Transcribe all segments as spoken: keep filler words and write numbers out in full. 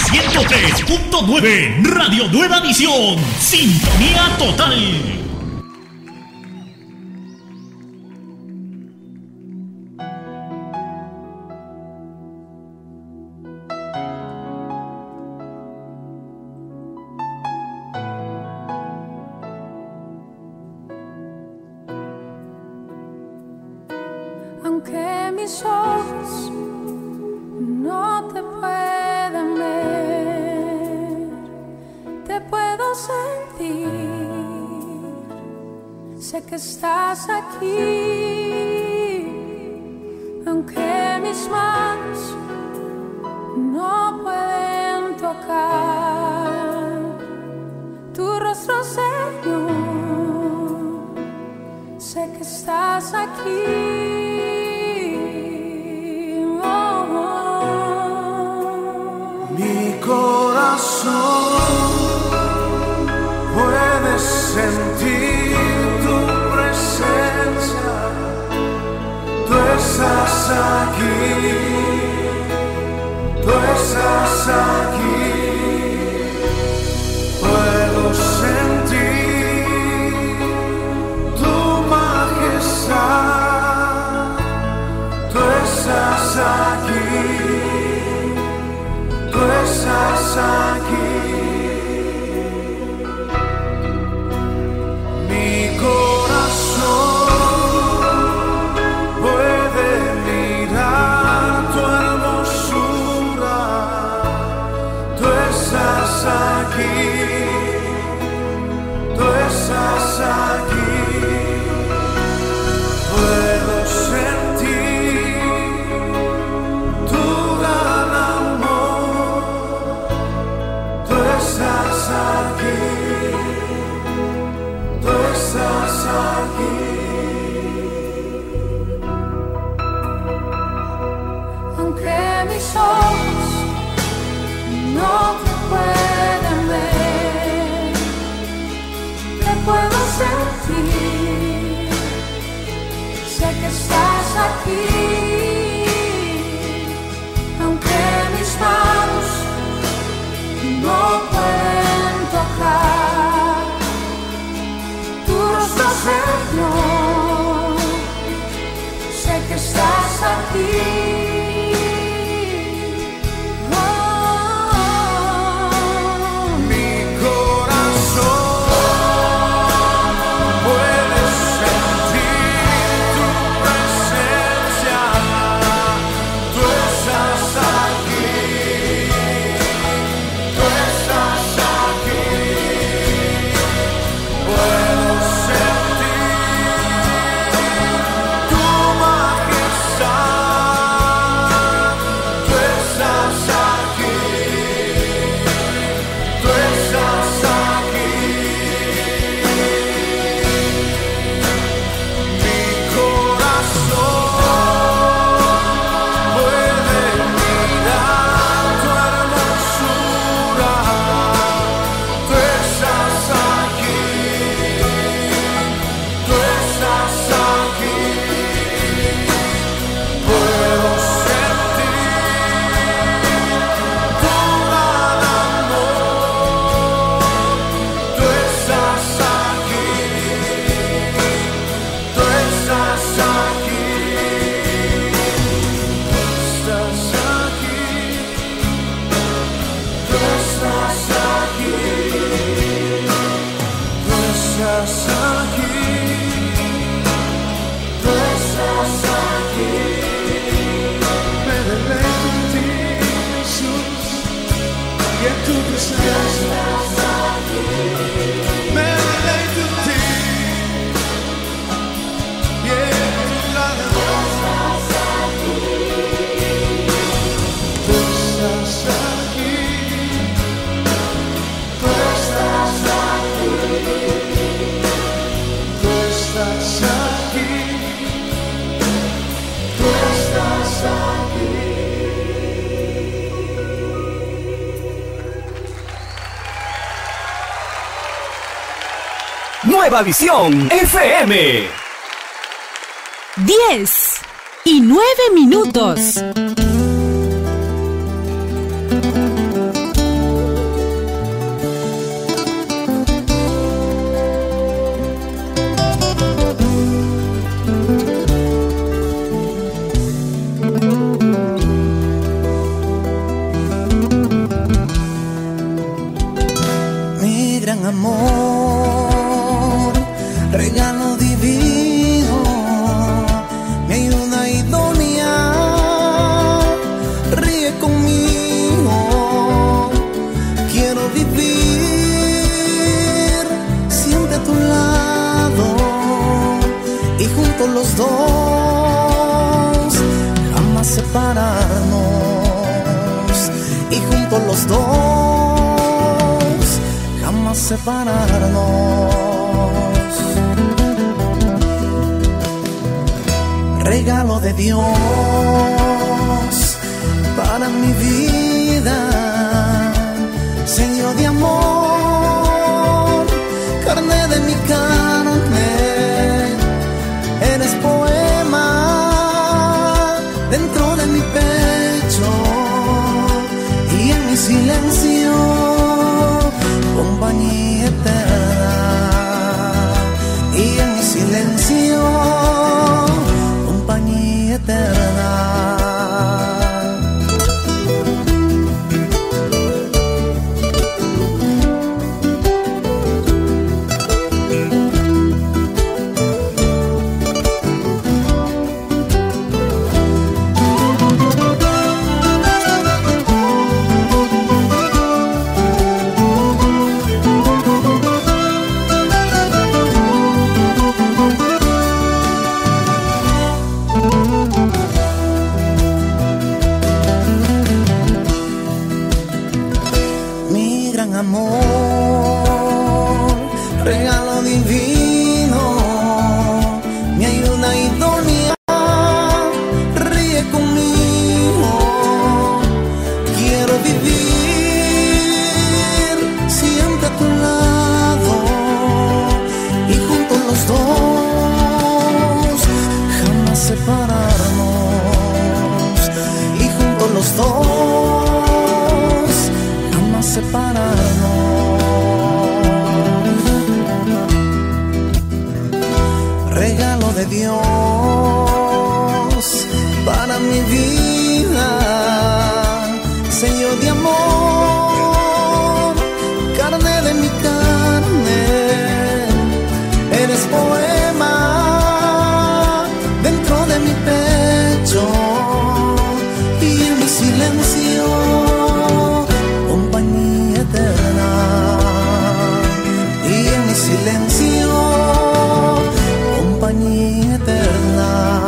ciento tres punto nueve, Radio Nueva Visión. Sintonía total. Aunque mis ojos no te puedan ver, te puedo sentir. Sé que estás aquí. Aunque mis manos no pueden tocar tu rostro, Señor, sé que estás aquí. Mi corazón puede sentir tu presencia. Tú estás aquí, tú estás aquí. Puedo sentir tu majestad. Tú estás aquí. Tú estás aquí. Mi corazón puede mirar tu hermosura. Tú estás aquí. Tú estás aquí. Puedo sentir tu gran amor. Tú estás aquí, tú estás aquí. Aunque mis ojos no te pueden ver, te puedo sentir. Sé que estás aquí. Aunque mis manos no pueden tocar tu rostro, Señor, sé que estás aquí. Oh, Mi corazón puede sentir tu presencia. Tú estás aquí. Tú estás aquí. Puedo sentir tu majestad. Tú estás aquí. Tú estás aquí. Mi corazón puede mirar tu hermosura. Tú estás aquí. Tú estás aquí. Puedo sentir tu gran amor. Tú estás aquí. Tú estás aquí. Tú estás aquí. Tú estás aquí. Tú estás aquí. Tú estás aquí. Me deleito en ti, Jesús, y en tu presencia. Me deleito en ti, y en tu gran amor. Tú estás aquí. Tú estás aquí. Tú estás aquí. Tú estás aquí. Nueva Visión F M. diez y nueve minutos. juntos los dos, jamás separarnos. Y juntos los dos, jamás separarnos. Regalo de Dios para mi vida, sello de amor, carne de mi carne. Eres poema dentro de mi pecho y en mi silencio, compañía eterna. Y en mi silencio, compañía eterna. Amor, regalo divino, mi ayuda idónea, ríe conmigo. Quiero vivir siempre a tu lado y juntos los dos, jamás separarnos. Y juntos los dos, jamás separarnos. Regalo de Dios para mi vida, sello de amor, carne de mi carne. Eres poema dentro de mi pecho y en mi silencio, compañía eterna. Y en mi silencio, compañía eterna.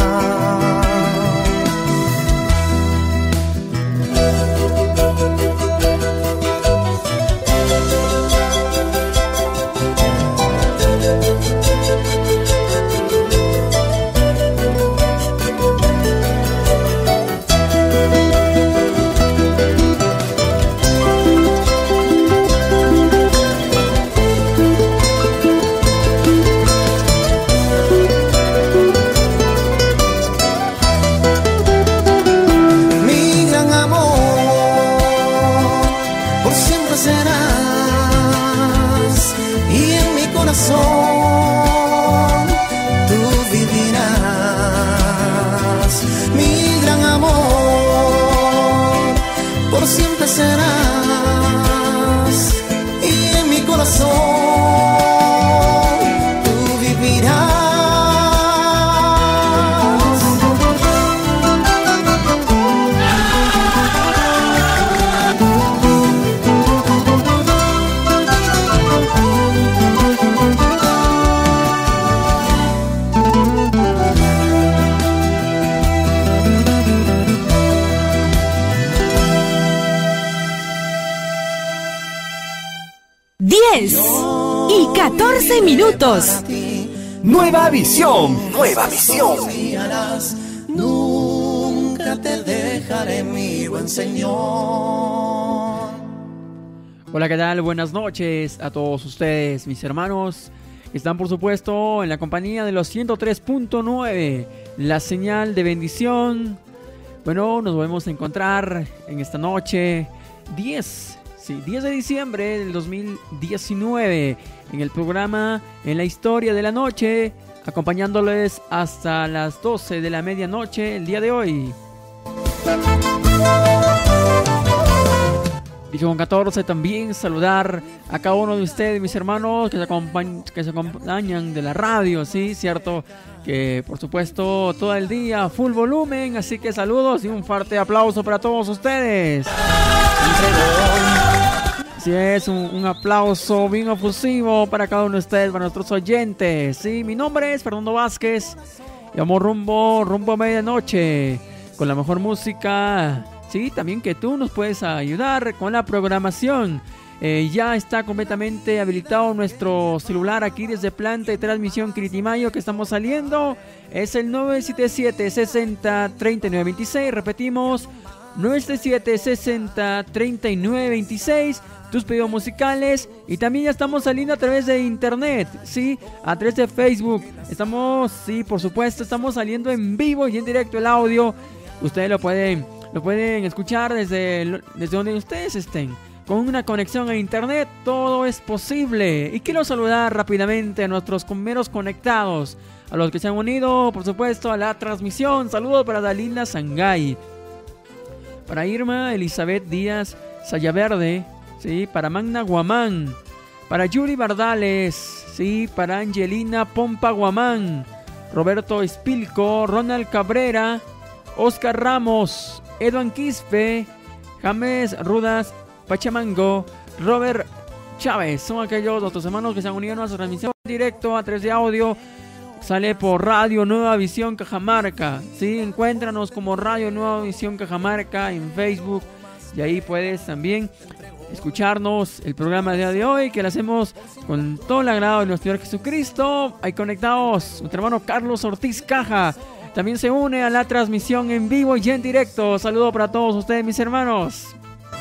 Tú vivirás, mi gran amor, por siempre serás, y en mi corazón tú vivirás. diez y catorce minutos. Nueva visión, nueva visión. Nunca te dejaré, mi buen Señor. Hola, ¿qué tal? Buenas noches a todos ustedes, mis hermanos. Están, por supuesto, en la compañía de los ciento tres punto nueve, la señal de bendición. Bueno, nos volvemos a encontrar en esta noche, diez, sí, diez de diciembre del dos mil diecinueve, en el programa En la Historia de la Noche, acompañándoles hasta las doce de la medianoche el día de hoy. Dicho con catorce, también saludar a cada uno de ustedes, mis hermanos, que se, acompañ- que se acompañan de la radio, sí, cierto, que por supuesto todo el día, full volumen, así que saludos y un fuerte aplauso para todos ustedes. Así es, un, un aplauso bien efusivo para cada uno de ustedes, para nuestros oyentes, sí, mi nombre es Fernando Vázquez Y vamos rumbo, rumbo a medianoche con la mejor música. Sí, también que tú nos puedes ayudar con la programación. Eh, ya está completamente habilitado nuestro celular aquí desde Planta de Transmisión Quiritimayo que estamos saliendo. Es el nueve siete siete, seis cero, tres nueve dos seis. Repetimos, nueve siete siete, seis cero, tres nueve dos seis. Tus pedidos musicales. Y también ya estamos saliendo a través de internet, sí, a través de Facebook. Estamos, sí, por supuesto, estamos saliendo en vivo y en directo el audio. Ustedes lo pueden, lo pueden escuchar desde, desde donde ustedes estén. Con una conexión a internet todo es posible. Y quiero saludar rápidamente a nuestros compañeros conectados, a los que se han unido, por supuesto, a la transmisión. Saludos para Dalila Sangay, para Irma Elizabeth Díaz Sayaverde, sí, para Magna Guamán, para Yuri Bardales, sí, para Angelina Pompa Guamán, Roberto Espilco, Ronald Cabrera, Oscar Ramos, Edwin Quispe, James Rudas Pachamango, Robert Chávez. Son aquellos otros hermanos que se han unido a nuestra transmisión en directo a través de audio. Sale por Radio Nueva Visión Cajamarca. Sí, encuéntranos como Radio Nueva Visión Cajamarca en Facebook. Y ahí puedes también escucharnos el programa del día de hoy, que lo hacemos con todo el agrado de nuestro Señor Jesucristo. Ahí conectados, nuestro hermano Carlos Ortiz Caja también se une a la transmisión en vivo y en directo. Saludo para todos ustedes, mis hermanos.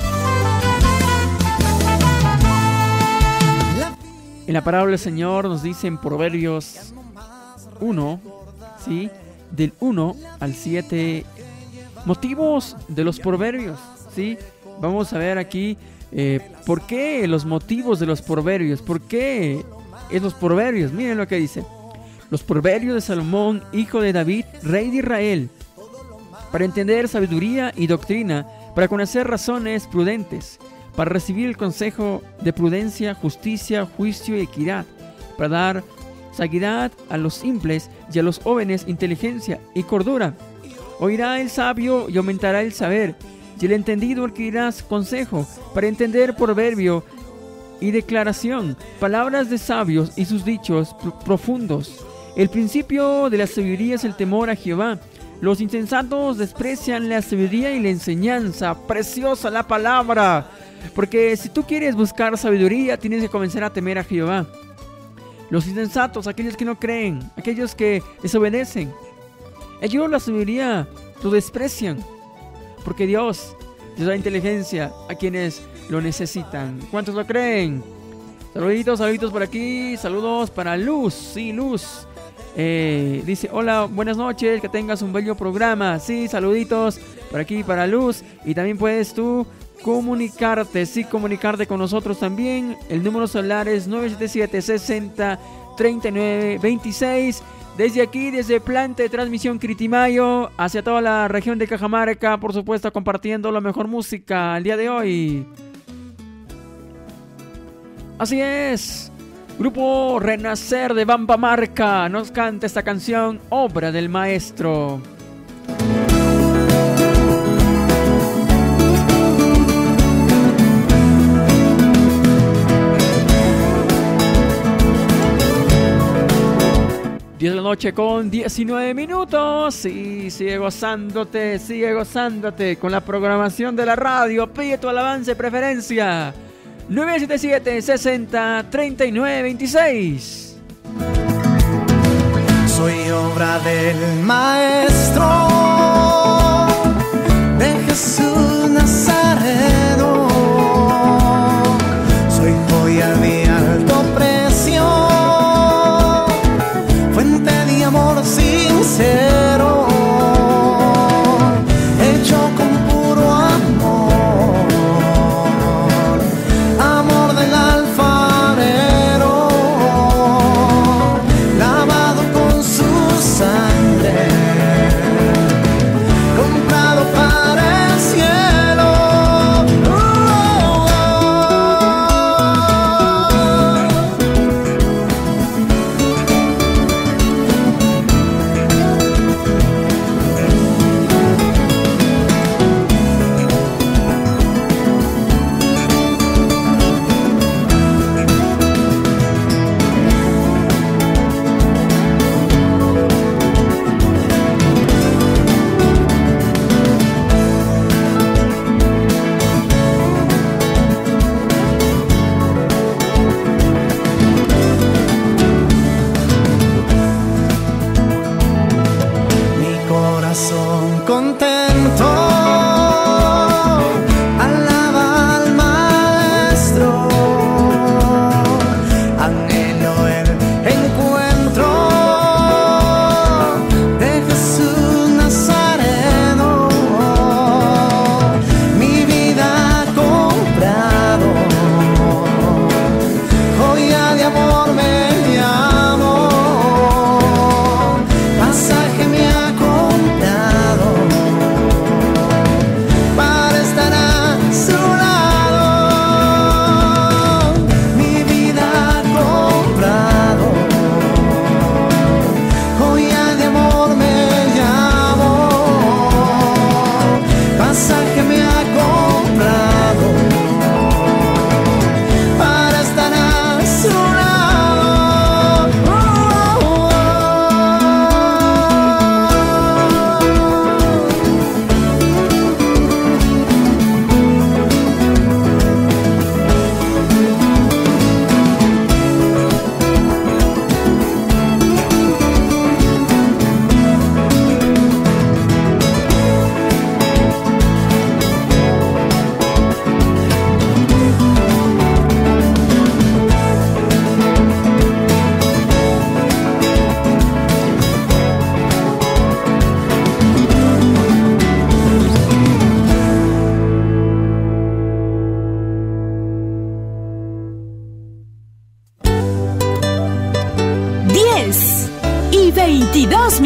En la palabra del Señor nos dice en Proverbios uno, ¿sí? Del uno al siete, motivos de los proverbios, ¿sí? Vamos a ver aquí eh, por qué los motivos de los proverbios, por qué es los proverbios. Miren lo que dice: los proverbios de Salomón, hijo de David, rey de Israel, para entender sabiduría y doctrina, para conocer razones prudentes, para recibir el consejo de prudencia, justicia, juicio y equidad, para dar saguidad a los simples y a los jóvenes inteligencia y cordura. Oirá el sabio y aumentará el saber, y el entendido adquirirá consejo, para entender proverbio y declaración, palabras de sabios y sus dichos profundos. El principio de la sabiduría es el temor a Jehová. Los insensatos desprecian la sabiduría y la enseñanza. Preciosa la palabra. Porque si tú quieres buscar sabiduría, tienes que comenzar a temer a Jehová. Los insensatos, aquellos que no creen, aquellos que desobedecen, ellos la sabiduría lo desprecian. Porque Dios, Dios da inteligencia a quienes lo necesitan. ¿Cuántos lo creen? Saluditos, saluditos por aquí. Saludos para Luz, sí, Luz. Eh, dice, hola, buenas noches, que tengas un bello programa. Sí, saluditos por aquí para Luz. Y también puedes tú comunicarte, sí, comunicarte con nosotros también. El número celular es nueve siete siete, seis cero, tres nueve dos seis. Desde aquí, desde Planta de Transmisión Quiritimayo, hacia toda la región de Cajamarca, por supuesto, compartiendo la mejor música el día de hoy. Así es, Grupo Renacer de Bambamarca nos canta esta canción, obra del maestro. diez de la noche con diecinueve minutos. Sí, sigue gozándote, sigue gozándote con la programación de la radio. Pide tu alabanza y preferencia. nueve siete siete, seis cero, tres nueve dos seis. Soy obra del maestro, de Jesús Nazareno. Soy joya de alto precio, fuente de amor sincero, hecho con puro amor, amor del alfarero, lavado con su sangre, con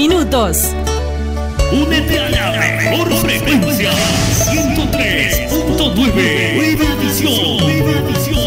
minutos. Únete a la mejor frecuencia. ciento tres punto nueve. Nueva edición. Nueva edición.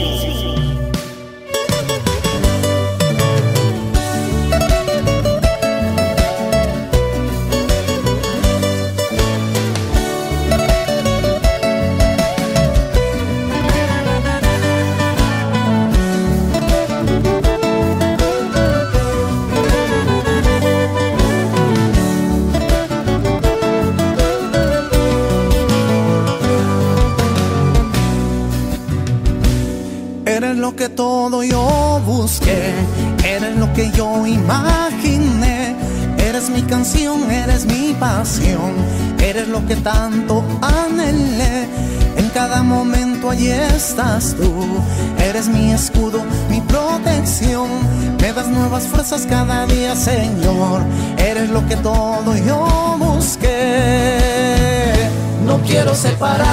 Eres lo que todo yo busqué, eres lo que yo imaginé, eres mi canción, eres mi pasión, eres lo que tanto anhelé. En cada momento allí estás tú, eres mi escudo, mi protección, me das nuevas fuerzas cada día, Señor. Eres lo que todo yo busqué. No quiero separarme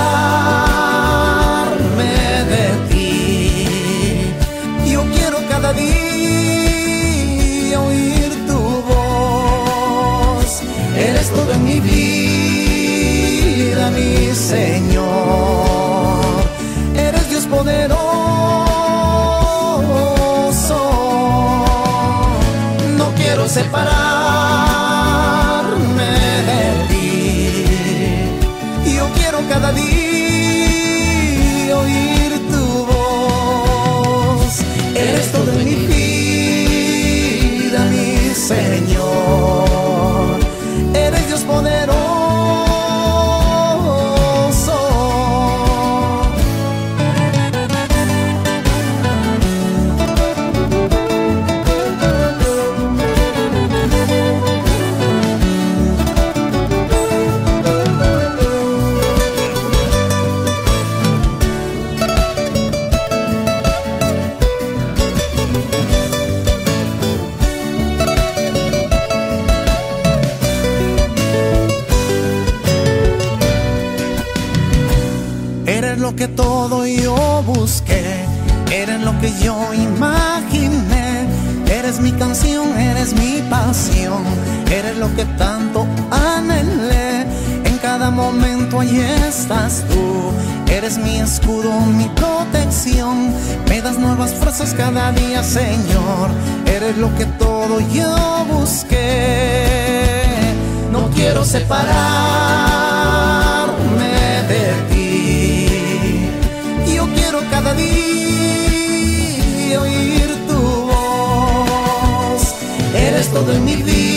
de ti, yo quiero cada día oír tu voz. Eres todo en mi vida, mi Señor. Eres Dios poderoso. No quiero separarme de ti, yo quiero cada día oír tu voz. Eres todo en mi vida, mi Señor. Eres Dios poderoso. Eres lo que todo yo busqué, eres lo que yo imaginé, eres mi canción, eres mi pasión, eres lo que tanto anhelé. En cada momento allí estás tú, eres mi escudo, mi protección, me das nuevas fuerzas cada día, Señor. Eres lo que todo yo busqué. No quiero separarme de ti, yo quiero cada día oír tu voz. Eres todo en mi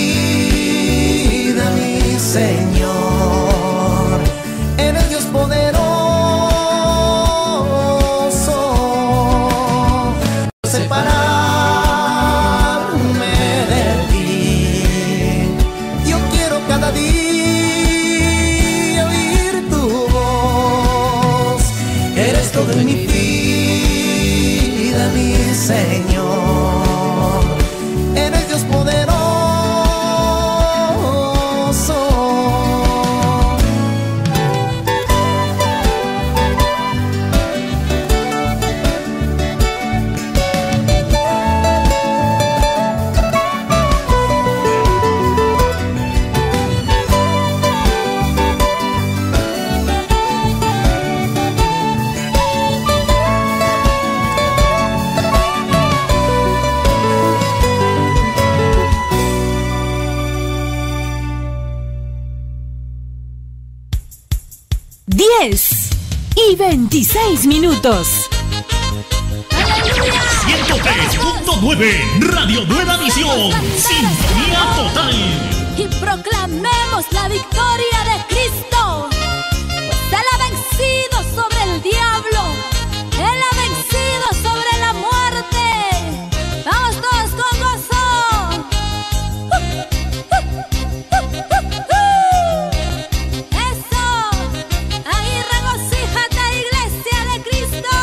vida, mi Señor. Eres Dios poderoso. Separarme de ti, yo quiero cada día oír tu voz. Eres todo en mi vida, mi Señor. Eres Dios poderoso. diez y veintiséis minutos. ciento tres punto nueve Radio Nueva Visión. Sintonía total. Y proclamemos la victoria de Cristo, pues Él ha vencido sobre el diablo, Él ha vencido sobre la muerte. Vamos todos con gozo. Eso, ahí regocíjate, iglesia de Cristo.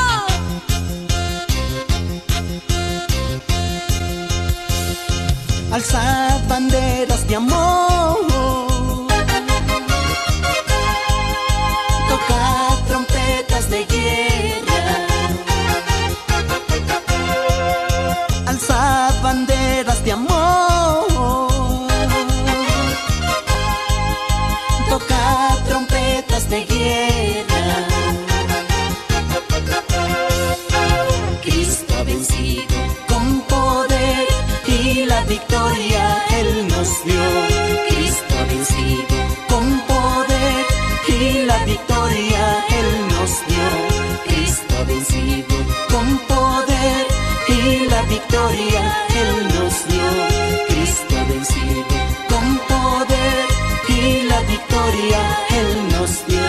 Alzad banderas de amor, de guerra. Cristo ha vencido con poder y la victoria Él nos dio. Cristo ha vencido con poder y la victoria Él nos dio. Cristo ha vencido con poder y la victoria Él nos dio. Cristo ha vencido con poder y la victoria Él nos dio.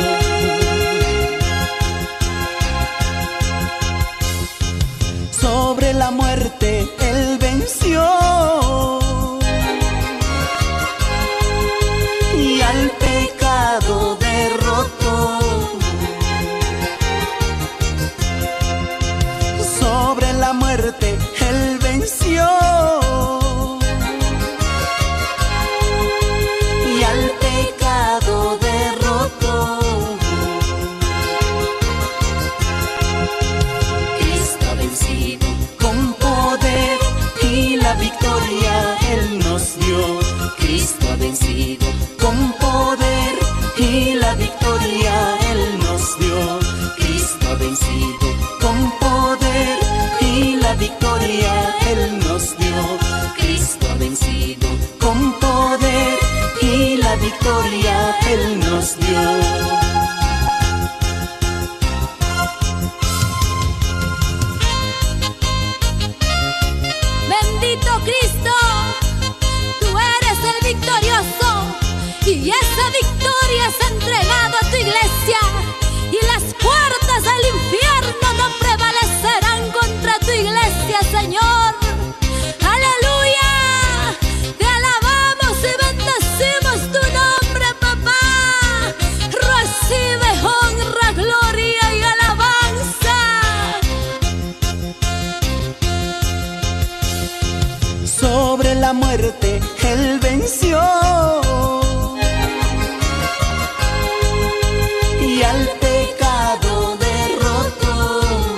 Sobre la muerte Él venció y al pecado derrotó. Sobre la muerte Él venció y al pecado derrotó. Cristo ha vencido con poder y la victoria Él nos dio. Cristo ha vencido con poder y la victoria Él nos dio. Cristo ha vencido con poder y la victoria Él nos dio. Cristo ha vencido con poder y la victoria Él nos dio. Bendito Cristo, tú eres el victorioso y esa victoria es entregada a tu iglesia y las puertas del infierno no prevalecerán contra tu iglesia, Señor. Aleluya, te alabamos y bendecimos tu nombre, papá. Recibe honra, gloria y alabanza. Sobre la muerte Él venció y al pecado derrotó.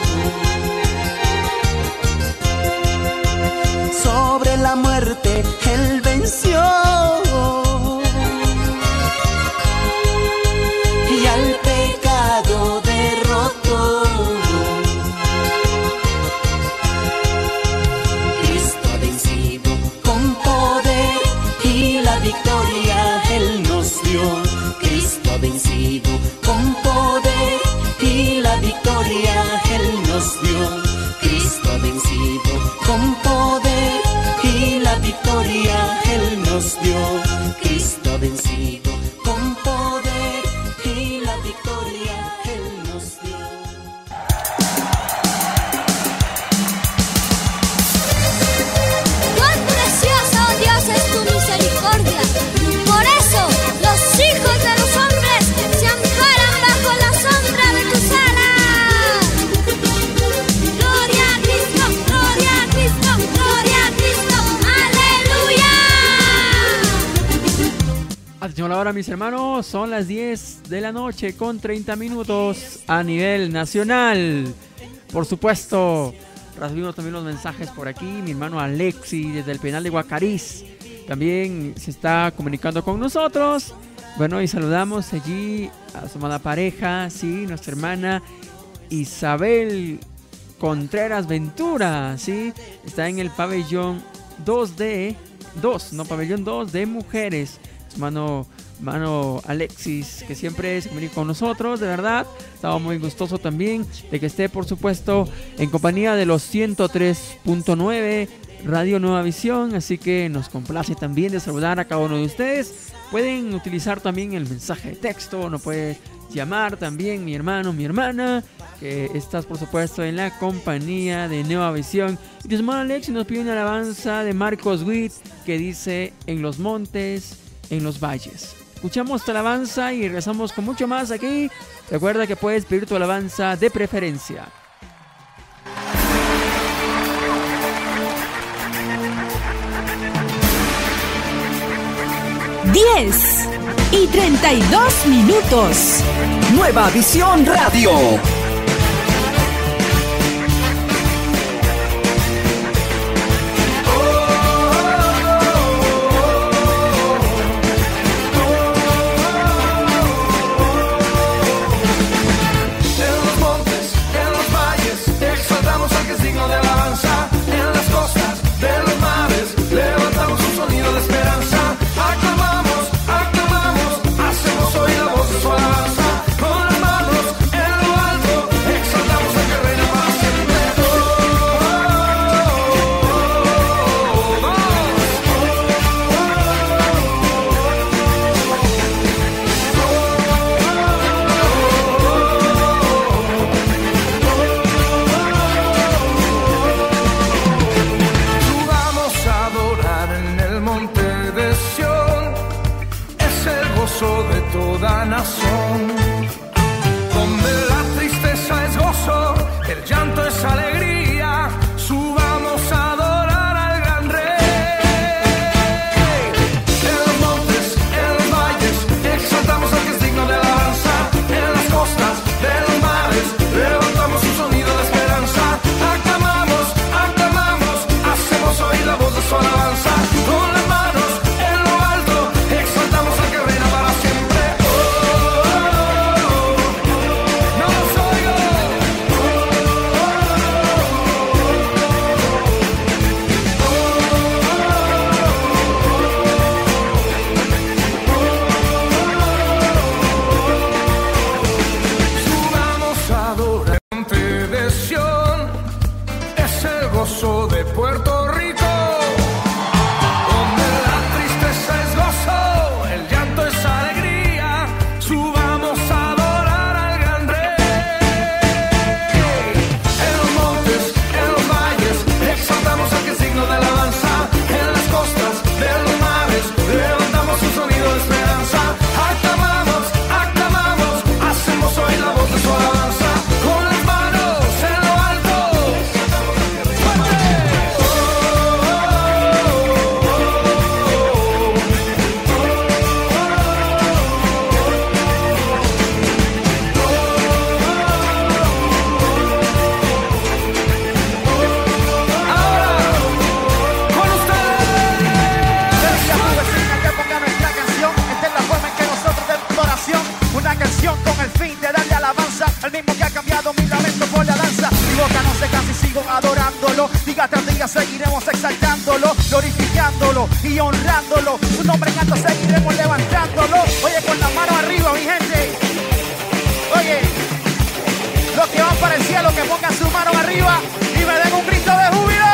Sobre la muerte Él venció y al pecado derrotó. Cristo ha vencido con poder y la victoria Él nos dio. Cristo ha vencido con poder y la victoria Él nos dio. Cristo ha vencido con poder y la victoria Él nos dio. Cristo ha vencido con poder y la victoria Él nos dio. Cuán preciosa, oh Dios, es tu misericordia. Por eso los hijos de los hombres se amparan bajo la sombra de tus alas. Gloria a Cristo, gloria a Cristo, gloria a Cristo. Aleluya. Atención a la hora, mis hermanos, son las diez de la noche con treinta minutos a nivel nacional. Por supuesto, recibimos también los mensajes por aquí. Mi hermano Alexi desde el penal de Guacariz también se está comunicando con nosotros. Bueno, y saludamos allí a su amada pareja, sí, nuestra hermana Isabel Contreras Ventura, sí, está en el pabellón dos D, dos, no, pabellón dos de mujeres. Su hermano, hermano Alexis, que siempre se comunica con nosotros, de verdad. Estamos muy gustosos también de que esté, por supuesto, en compañía de los ciento tres punto nueve Radio Nueva Visión. Así que nos complace también de saludar a cada uno de ustedes. Pueden utilizar también el mensaje de texto, nos puede llamar también mi hermano, mi hermana, que estás, por supuesto, en la compañía de Nueva Visión. Y tu hermano Alexis nos pide una alabanza de Marcos Witt que dice: en los montes, en los valles. Escuchamos esta alabanza y regresamos con mucho más aquí. Recuerda que puedes pedir tu alabanza de preferencia. diez y treinta y dos minutos. Nueva Visión Radio. nombre en alto seguiremos levantándolo. Oye, con la mano arriba, mi gente. Oye, los que van para el cielo, que pongan su mano arriba y me den un grito de júbilo.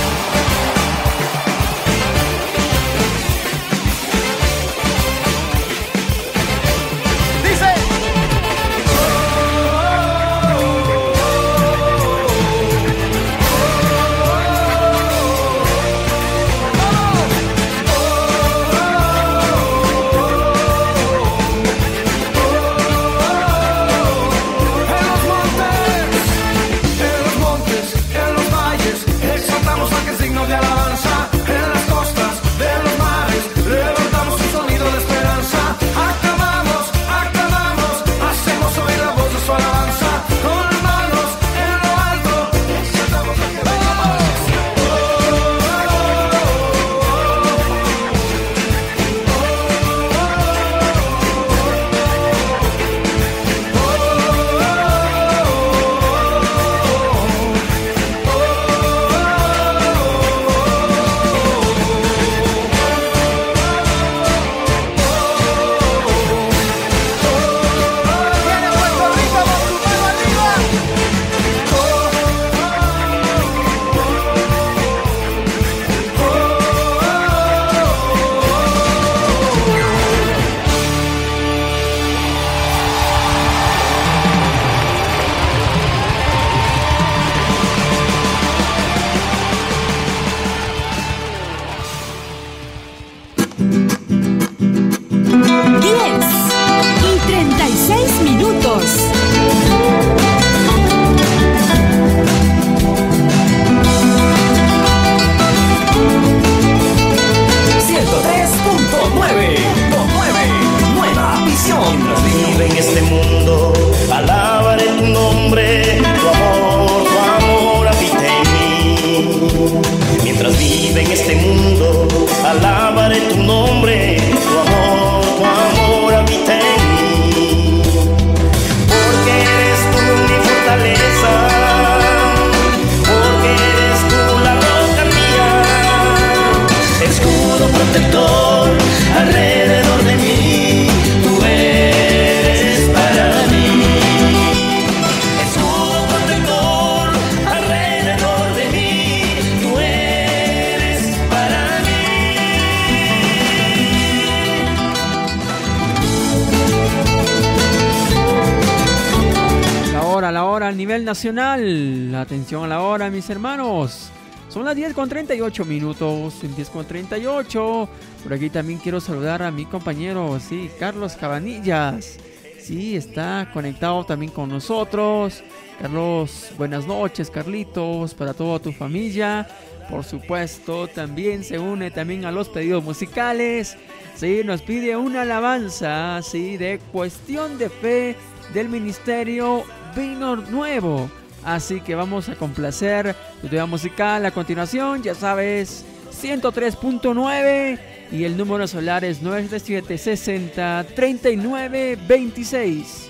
Nacional, atención a la hora, mis hermanos. Son las diez con treinta y ocho minutos, diez con treinta y ocho. Por aquí también quiero saludar a mi compañero, sí, Carlos Cabanillas. Sí, está conectado también con nosotros. Carlos, buenas noches, Carlitos, para toda tu familia. Por supuesto, también se une también a los pedidos musicales. Sí, nos pide una alabanza, sí, de Cuestión de Fe del Ministerio Vino Nuevo. Así que vamos a complacer tu tema musical a continuación. Ya sabes, ciento tres punto nueve y el número celular es nueve siete siete, sesenta, treinta y nueve veintiséis.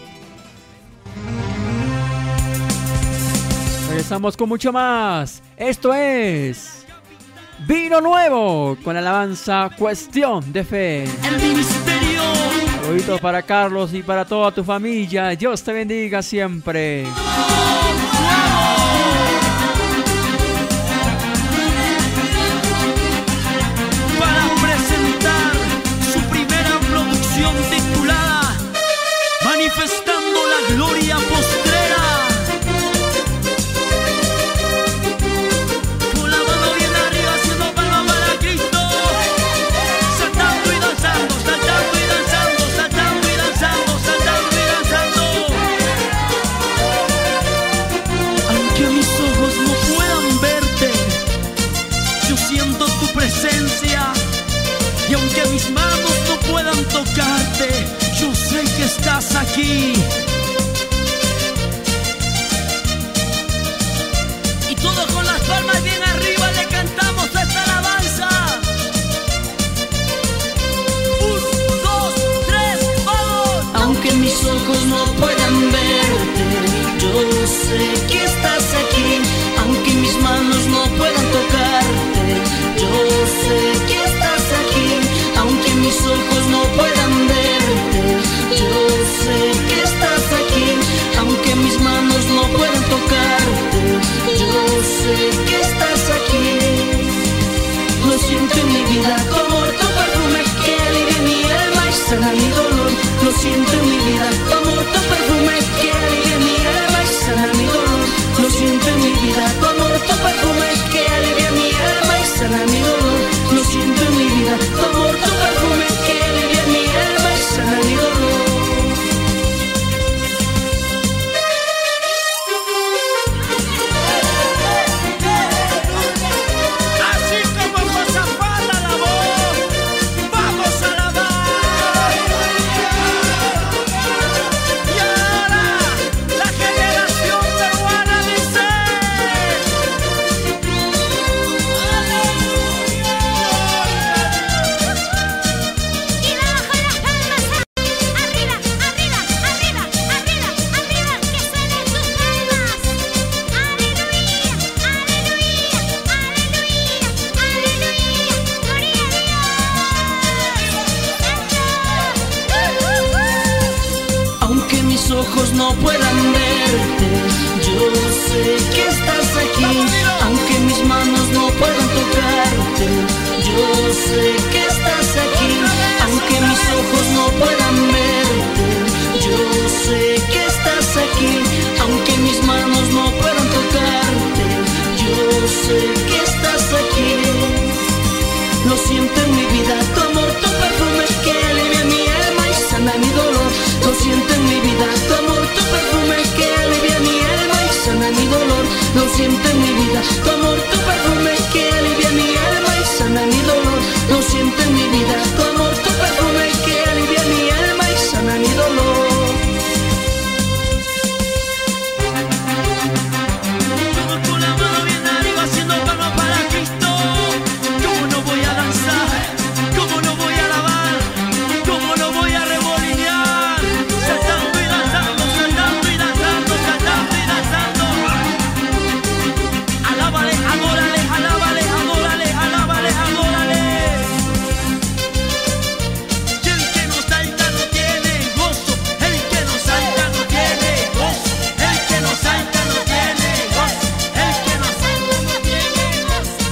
Regresamos con mucho más. Esto es Vino Nuevo con la alabanza Cuestión de Fe. El ministerio. Saluditos para Carlos y para toda tu familia. Dios te bendiga siempre. Para presentar su primera producción titulada Manifestando la Gloria Postrera. Con la mano bien arriba haciendo palma para Cristo. Saltando y danzando, saltando y danzando, saltando y danzando, saltando y danzando. Aunque mis ojos no puedan verte, yo siento tu presencia. Y aunque mis manos no puedan tocarte, yo sé que estás aquí. Y todos con las palmas bien arriba le cantamos esta alabanza. Un, dos, tres, vamos. Aunque mis ojos no puedan verte, yo sé que estás aquí. Aunque mis manos no puedan tocarte, yo sé que estás aquí. Aunque mis ojos no puedan verte, yo sé que estás aquí. Aunque mis manos no puedan tocarte, yo sé que estás aquí. Aunque mis ojos no puedan verte, yo sé que estás aquí. Aunque mis manos no puedan tocarte, yo sé que estás aquí. Lo siento en mi vida, tu amor, tu perfume que alivia mi alma y sana mi dolor. Lo siento en mi vida, tu amor, tu perfume que alivia mi alma y sana mi dolor. Lo siento en mi vida, tu amor, tu perfume que alivia mi alma y sana mi dolor. Lo siento en mi vida, tu amor, tu perfume que alivia mi alma y sana mi dolor. Con la mano bien arriba haciendo palmas para Cristo. ¿Cómo no voy a danzar? ¿Cómo no voy a alabar? ¿Cómo no voy a remolinear? Saltando y danzando, saltando y danzando, saltando y danzando. Alábale, adórale, alábale, adórale, alábale, adórale. Y el que no salta no tiene gozo. El que no salta no tiene gozo. El que no salta no tiene gozo. El que no salta no tiene gozo.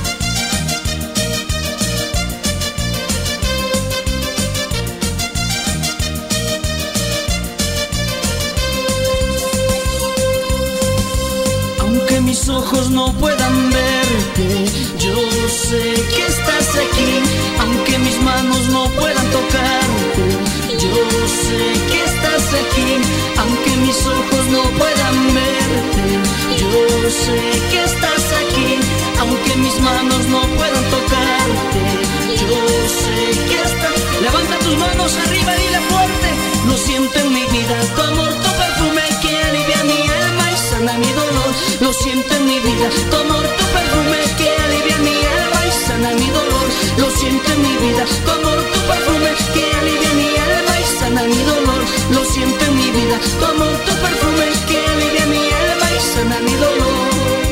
Aunque mis ojos no puedan verte, yo sé que estás aquí. Aunque mis manos no puedan tocarte, yo sé que estás aquí. Aunque mis ojos no puedan verte, yo sé que estás aquí. Aunque mis manos no puedan tocarte, yo sé que estás. Levanta tus manos arriba y dile fuerte. Lo siento en mi vida, tu amor, tu perfume que alivia mi alma y sana mi dolor. Lo siento en mi vida, tu amor, tu perfume que alivia mi alma y sana mi dolor. Lo siento en mi vida, tu amor, tu perfume que alivia mi alma y sana mi dolor. Lo siento en mi vida, tu amor, tu perfume que alivia mi alma y sana mi dolor.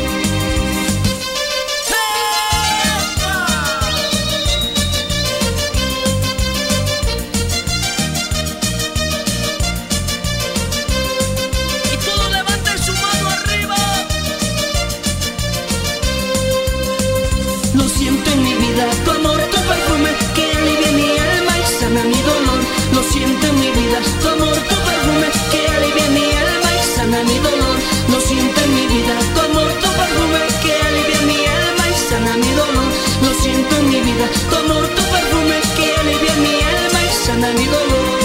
Y todos levanten su mano arriba. Lo siento en mi vida, tu amor, tu perfume que alivia mi alma y sana mi dolor. Lo siento en mi vida, tu amor, tu perfume que alivia mi alma y sana mi dolor. Lo siento en mi vida, tu amor, tu perfume que alivia mi alma y sana mi dolor. Lo siento en mi vida, tu amor, tu perfume que alivia mi alma y sana mi dolor.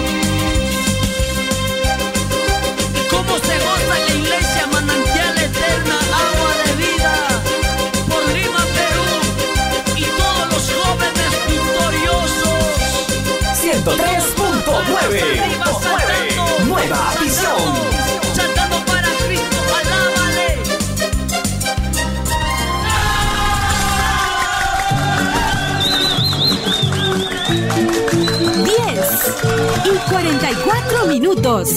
¿Cómo se goza la iglesia manantial eterna, agua de vida? Por Lima, Perú, y todos los jóvenes victoriosos. ciento tres punto nueve. Nueva visión. Saltando para Cristo, alábale. diez y cuarenta y cuatro minutos.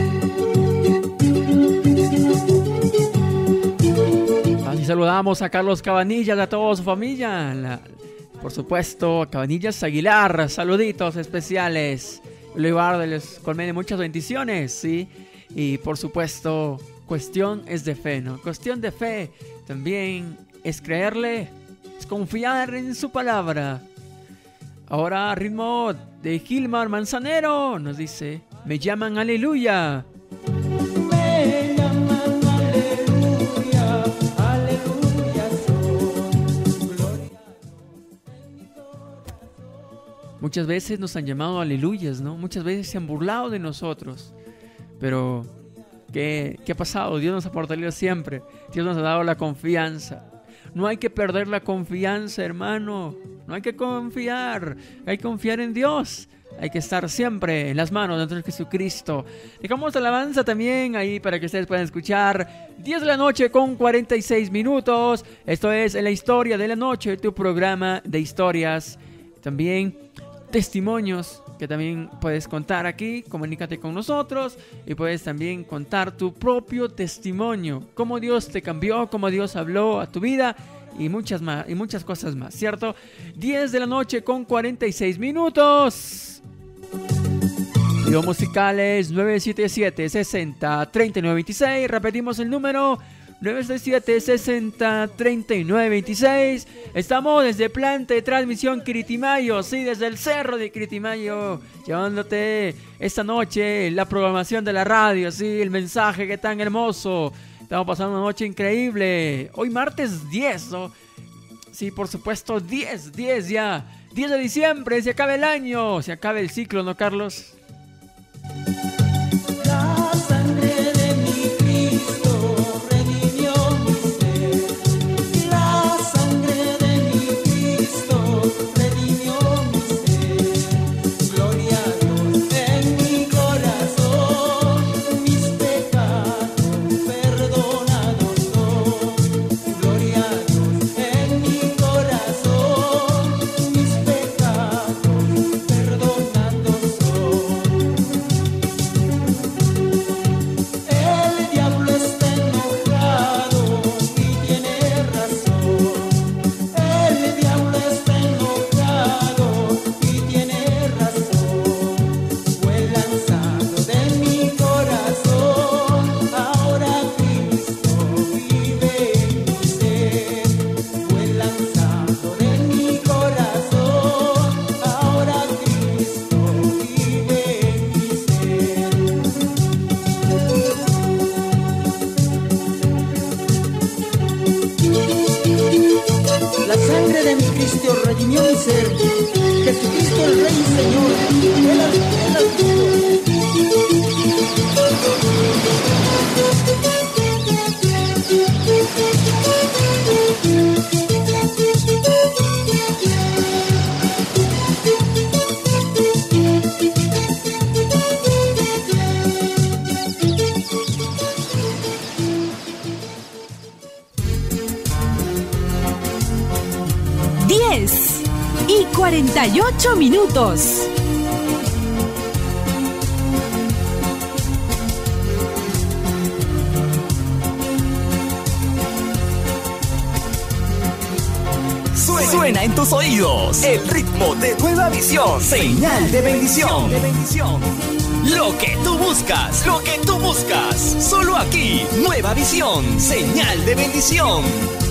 Así saludamos a Carlos Cabanillas, a toda su familia. La- por supuesto, a Cabanillas Aguilar, saluditos especiales. Lugar les colmene muchas bendiciones, ¿sí? Y por supuesto, cuestión es de fe, ¿no? Cuestión de fe también es creerle, es confiar en su palabra. Ahora, ritmo de Gilmar Manzanero, nos dice, me llaman aleluya. Muchas veces nos han llamado aleluyas, ¿no? Muchas veces se han burlado de nosotros. Pero, ¿qué, qué ha pasado? Dios nos ha fortalecido siempre. Dios nos ha dado la confianza. No hay que perder la confianza, hermano. No hay que confiar. Hay que confiar en Dios. Hay que estar siempre en las manos de nuestro Jesucristo. Dejamos alabanza también ahí para que ustedes puedan escuchar. diez de la noche con cuarenta y seis minutos. Esto es La Historia de la Noche, tu programa de historias. También testimonios que también puedes contar aquí. Comunícate con nosotros y puedes también contar tu propio testimonio. Cómo Dios te cambió, cómo Dios habló a tu vida y muchas más, y muchas cosas más, ¿cierto? diez de la noche con cuarenta y seis minutos. Código musical es nueve siete siete, seis cero, tres nueve dos seis. Repetimos el número nueve siete siete, seis cero, tres nueve dos seis. Estamos desde planta de transmisión Quiritimayo, sí, desde el cerro de Quiritimayo, llevándote esta noche la programación de la radio, sí, el mensaje que tan hermoso. Estamos pasando una noche increíble. Hoy martes diez, ¿no? Sí, por supuesto, diez, diez ya. diez de diciembre, se acaba el año, se acaba el ciclo, ¿no, Carlos? La sangre de mi Cristo redimió mi ser. La sangre de mi Cristo redimió mi ser. Gloria a Dios en mi corazón, mis pecados perdonados son. Gloria a Dios en mi corazón, mis pecados perdonados son. El diablo está enojado y tiene razón. El diablo está enojado y tiene razón. Fue lanzado de mi corazón, ahora Cristo vive en mi ser. Fue lanzado de mi corazón, ahora Cristo vive en mi ser. La sangre de mi Cristo redimió mi ser. Jesucristo el Rey y Señor, Él ha, Él ha diez y cuarenta y ocho minutos. Suena en tus oídos el ritmo de Nueva Visión, señal de bendición. Lo que tú buscas, lo que tú buscas, solo aquí, Nueva Visión, señal de bendición.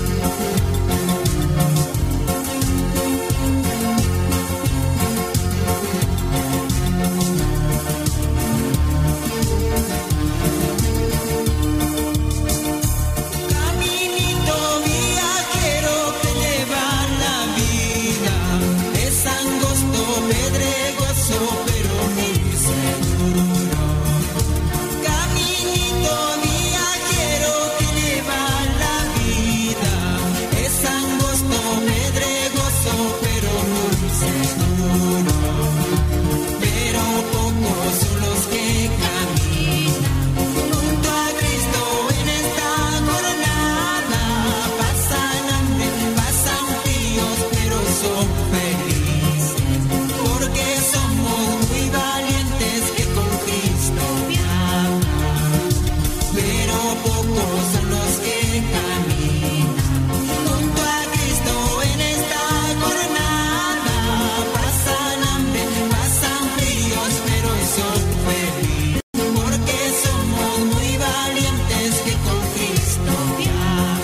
Caminito viajero que lleva la vida, es angosto, pedregoso, pero muy seguro. Caminito viajero que lleva la vida, es angosto, pedregoso, pero muy seguro. Pero pocos son los que caminan junto a Cristo en esta jornada. Pasan hambre, pasan fríos, pero son felices, porque somos muy valientes que con Cristo viajan. Pero pocos son los que caminan junto a Cristo en esta jornada. Pasan hambre, pasan fríos, pero son felices, porque somos muy valientes que con Cristo viajan.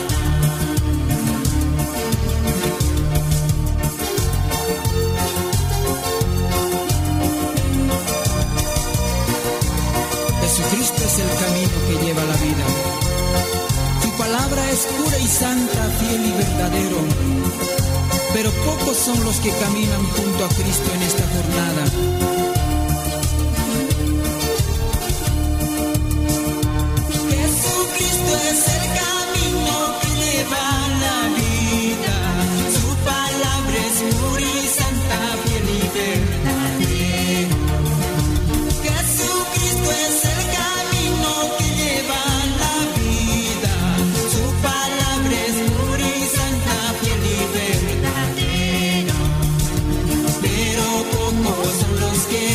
Jesucristo es el camino que lleva la vida. Su palabra es pura y santa, fiel y verdadero. Pero pocos son los que caminan junto a Cristo en esta jornada. Jesucristo es el camino que lleva la vida. Su palabra es pura y santa, fiel y verdadero. Jesucristo es el camino que lleva la vida. Su palabra es pura y santa, fiel y verdadero. Pero pocos son los que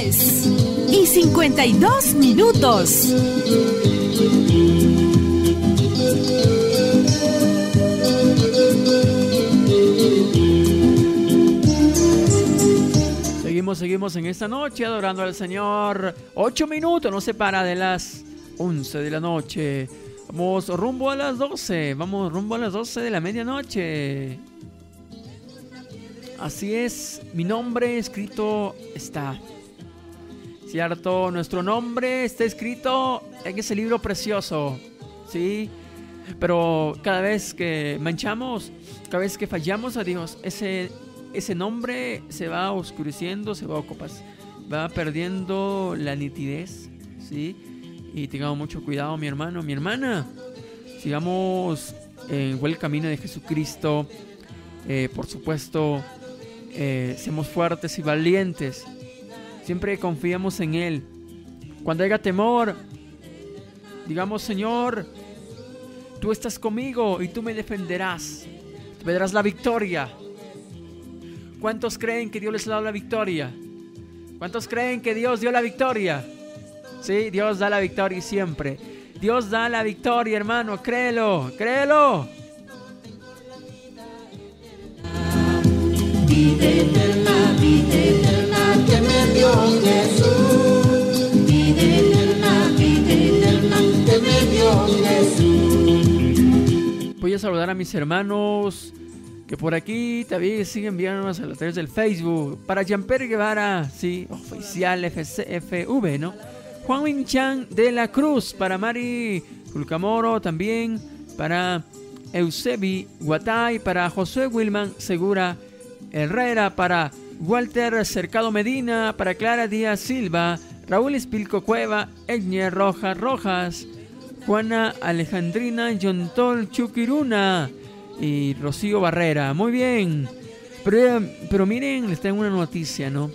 diez y cincuenta y dos minutos. Seguimos, seguimos en esta noche adorando al Señor. Ocho minutos nos separa de las once de la noche. Vamos rumbo a las doce. Vamos rumbo a las doce de la medianoche. Así es, mi nombre escrito está. Cierto, nuestro nombre está escrito en ese libro precioso. Sí, pero cada vez que manchamos, cada vez que fallamos a Dios, ese, ese nombre se va oscureciendo, se va ocupando, va perdiendo la nitidez. Sí, y tengamos mucho cuidado, mi hermano, mi hermana. Sigamos en el camino de Jesucristo. Eh, por supuesto, eh, seamos fuertes y valientes. Siempre confiamos en Él. Cuando haya temor, digamos: Señor, tú estás conmigo y tú me defenderás. Tú me darás la victoria. ¿Cuántos creen que Dios les ha dado la victoria? ¿Cuántos creen que Dios dio la victoria? Sí, Dios da la victoria siempre. Dios da la victoria, hermano. Créelo, créelo. Vida eterna, vida eterna que me dio Jesús. Vida eterna, vida eterna que me dio Jesús. Voy a saludar a mis hermanos que por aquí también siguen enviándonos a través del Facebook. Para Jean-Pierre Guevara, sí, oficial F C F V, ¿no? Juan Winchan de la Cruz, para Mari Fulcamoro también, para Eusebi Guatay, para José Wilman Segura Herrera, para Walter Cercado Medina, para Clara Díaz Silva, Raúl Espilco Cueva, Egner Rojas Rojas, Juana Alejandrina Yontol Chuquiruna y Rocío Barrera. Muy bien, pero, pero miren, les tengo una noticia, ¿no?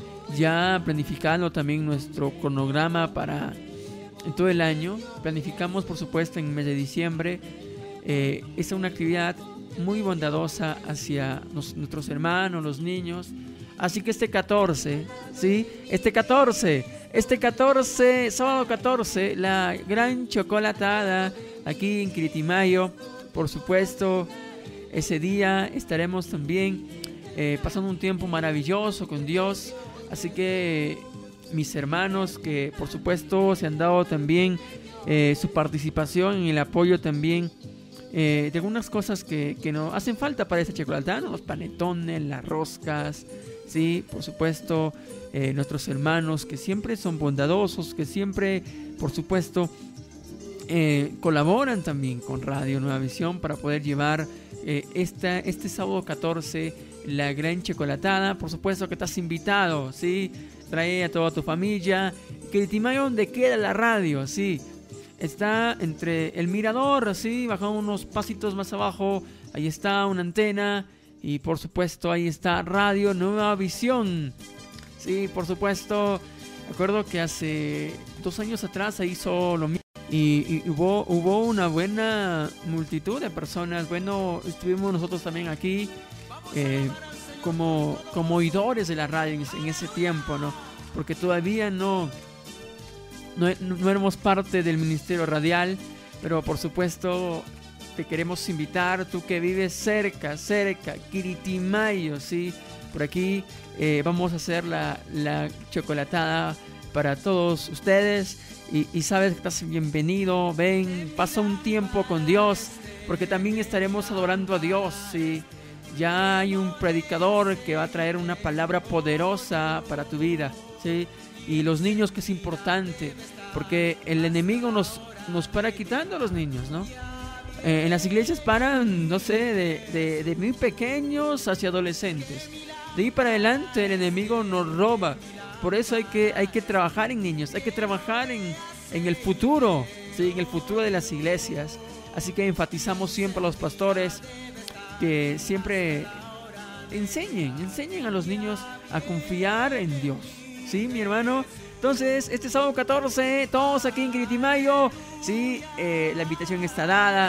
Ya planificando también nuestro cronograma para todo el año. Planificamos, por supuesto, en el mes de diciembre. Eh, es una actividad muy bondadosa hacia los, nuestros hermanos, los niños. Así que este catorce, ¿sí? Este catorce, este catorce, sábado catorce, la gran chocolatada aquí en Quiritimayo. Por supuesto, ese día estaremos también eh, pasando un tiempo maravilloso con Dios. Así que mis hermanos que por supuesto se han dado también eh, su participación en el apoyo también eh, de algunas cosas que, que nos hacen falta para este chocolatada, ¿no? Los panetones, las roscas, sí, por supuesto, eh, nuestros hermanos que siempre son bondadosos, que siempre por supuesto eh, colaboran también con Radio Nueva Visión para poder llevar eh, esta, este sábado catorce la gran chocolatada. Por supuesto que estás invitado, ¿sí? Trae a toda tu familia. Quiritimayo, donde queda la radio, ¿sí? Está entre el mirador, ¿sí? Bajamos unos pasitos más abajo. Ahí está una antena. Y por supuesto ahí está Radio Nueva Visión. Sí, por supuesto. Recuerdo que hace dos años atrás se hizo lo mismo. Y, y hubo, hubo una buena multitud de personas. Bueno, estuvimos nosotros también aquí. Eh, como, como oidores de la radio en, en ese tiempo, ¿no? Porque todavía no, no, no éramos parte del ministerio radial, pero por supuesto te queremos invitar, tú que vives cerca, cerca, Quiritimayo, ¿sí? Por aquí eh, vamos a hacer la, la chocolatada para todos ustedes y, y sabes que estás bienvenido, ven, pasa un tiempo con Dios, porque también estaremos adorando a Dios, ¿sí? Ya hay un predicador que va a traer una palabra poderosa para tu vida, ¿sí? Y los niños, que es importante, porque el enemigo nos, nos para quitando a los niños, ¿no? Eh, en las iglesias paran, no sé, de, de, de muy pequeños hacia adolescentes. De ahí para adelante el enemigo nos roba. Por eso hay que, hay que trabajar en niños, hay que trabajar en, en el futuro, ¿sí? En el futuro de las iglesias. Así que enfatizamos siempre a los pastores que siempre enseñen, enseñen a los niños a confiar en Dios, ¿sí, mi hermano? Entonces, este sábado catorce, todos aquí en Quiritimayo, ¿sí? Eh, la invitación está dada,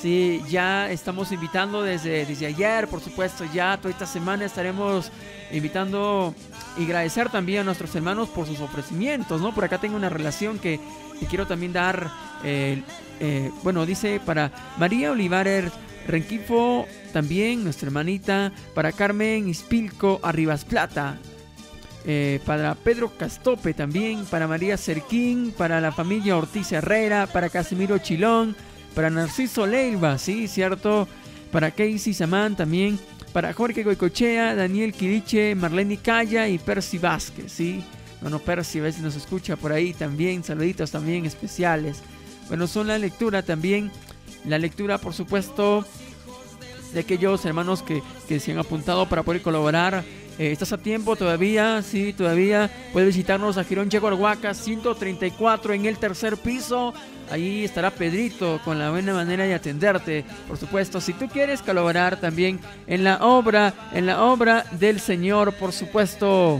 Sí, ya estamos invitando desde, desde ayer, por supuesto, ya toda esta semana estaremos invitando y agradecer también a nuestros hermanos por sus ofrecimientos, ¿no? Por acá tengo una relación que, que quiero también dar, eh, eh, bueno, dice para María Olivares Renquifo, también nuestra hermanita, para Carmen Ispilco Arribas Plata, eh, para Pedro Castope también, para María Cerquín, para la familia Ortiz Herrera, para Casimiro Chilón, para Narciso Leiva, sí, cierto, para Casey Samán también, para Jorge Goicochea, Daniel Quiliche, Marlene Calla y Percy Vázquez, sí. Bueno, Percy a veces nos escucha por ahí también, saluditos también especiales. Bueno, son la lectura también, la lectura por supuesto de aquellos hermanos que, que se han apuntado para poder colaborar. Eh, estás a tiempo todavía, sí, todavía puedes visitarnos a Girón Checoarhuaca ciento treinta y cuatro en el tercer piso. Ahí estará Pedrito con la buena manera de atenderte, por supuesto. Si tú quieres colaborar también en la obra, en la obra del Señor, por supuesto.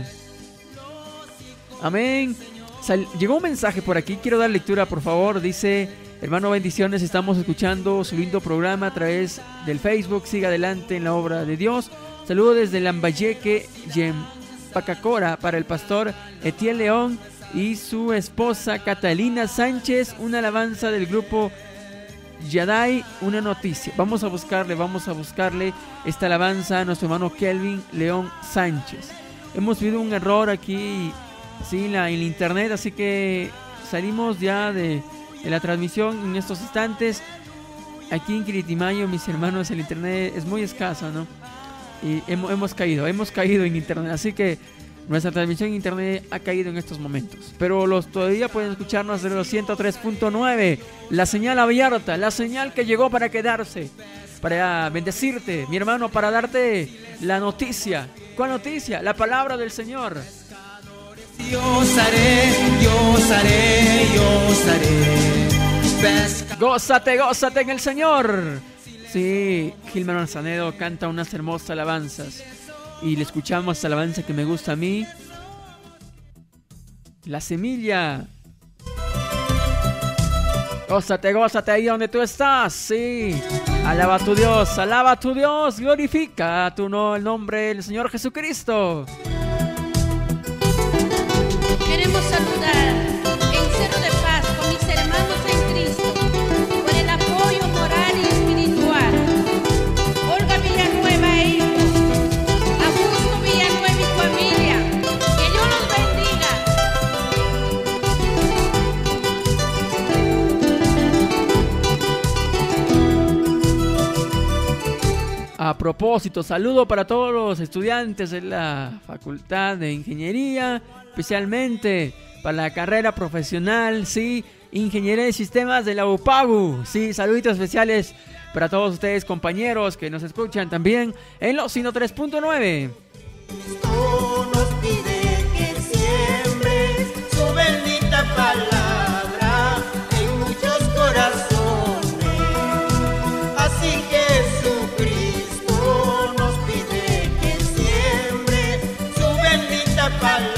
Amén. Sal- llegó un mensaje por aquí, quiero dar lectura, por favor. Dice: hermano, bendiciones, estamos escuchando su lindo programa a través del Facebook. Siga adelante en la obra de Dios. Saludo desde Lambayeque, Yempacacora, para el pastor Etiel León y su esposa Catalina Sánchez. Una alabanza del grupo Yadai, una noticia. Vamos a buscarle, vamos a buscarle esta alabanza a nuestro hermano Kelvin León Sánchez. Hemos vivido un error aquí, sí, en la, en la internet, así que salimos ya de, de la transmisión en estos instantes. Aquí en Quiritimayo, mis hermanos, el internet es muy escaso, ¿no? Y hemos, hemos caído, hemos caído en internet, así que nuestra transmisión en internet ha caído en estos momentos. Pero los todavía pueden escucharnos desde los ciento tres punto nueve, la señal abierta, la señal que llegó para quedarse, para bendecirte, mi hermano, para darte la noticia. ¿Cuál noticia? La palabra del Señor. Yo osaré, yo osaré, yo osaré. Gózate, gózate en el Señor. Sí, Gilman Manzanedo canta unas hermosas alabanzas. Y le escuchamos esta alabanza que me gusta a mí. La semilla. Gózate, gózate ahí donde tú estás. Sí. Alaba a tu Dios, alaba a tu Dios. Glorifica tu no, el nombre del Señor Jesucristo. Queremos saludar en Cerro de Paz con mis hermanos en Cristo por el apoyo moral y espiritual. Olga Villanueva e hijos, Augusto Villanueva y familia, que Dios los bendiga. A propósito, saludo para todos los estudiantes de la Facultad de Ingeniería, especialmente para la carrera profesional, sí, Ingeniería de Sistemas de la UPAGU. Sí, saluditos especiales para todos ustedes, compañeros, que nos escuchan también en los ciento tres punto nueve. Nos pide que siembre su bendita palabra en muchos corazones. Así Jesucristo nos pide que siembre su bendita palabra.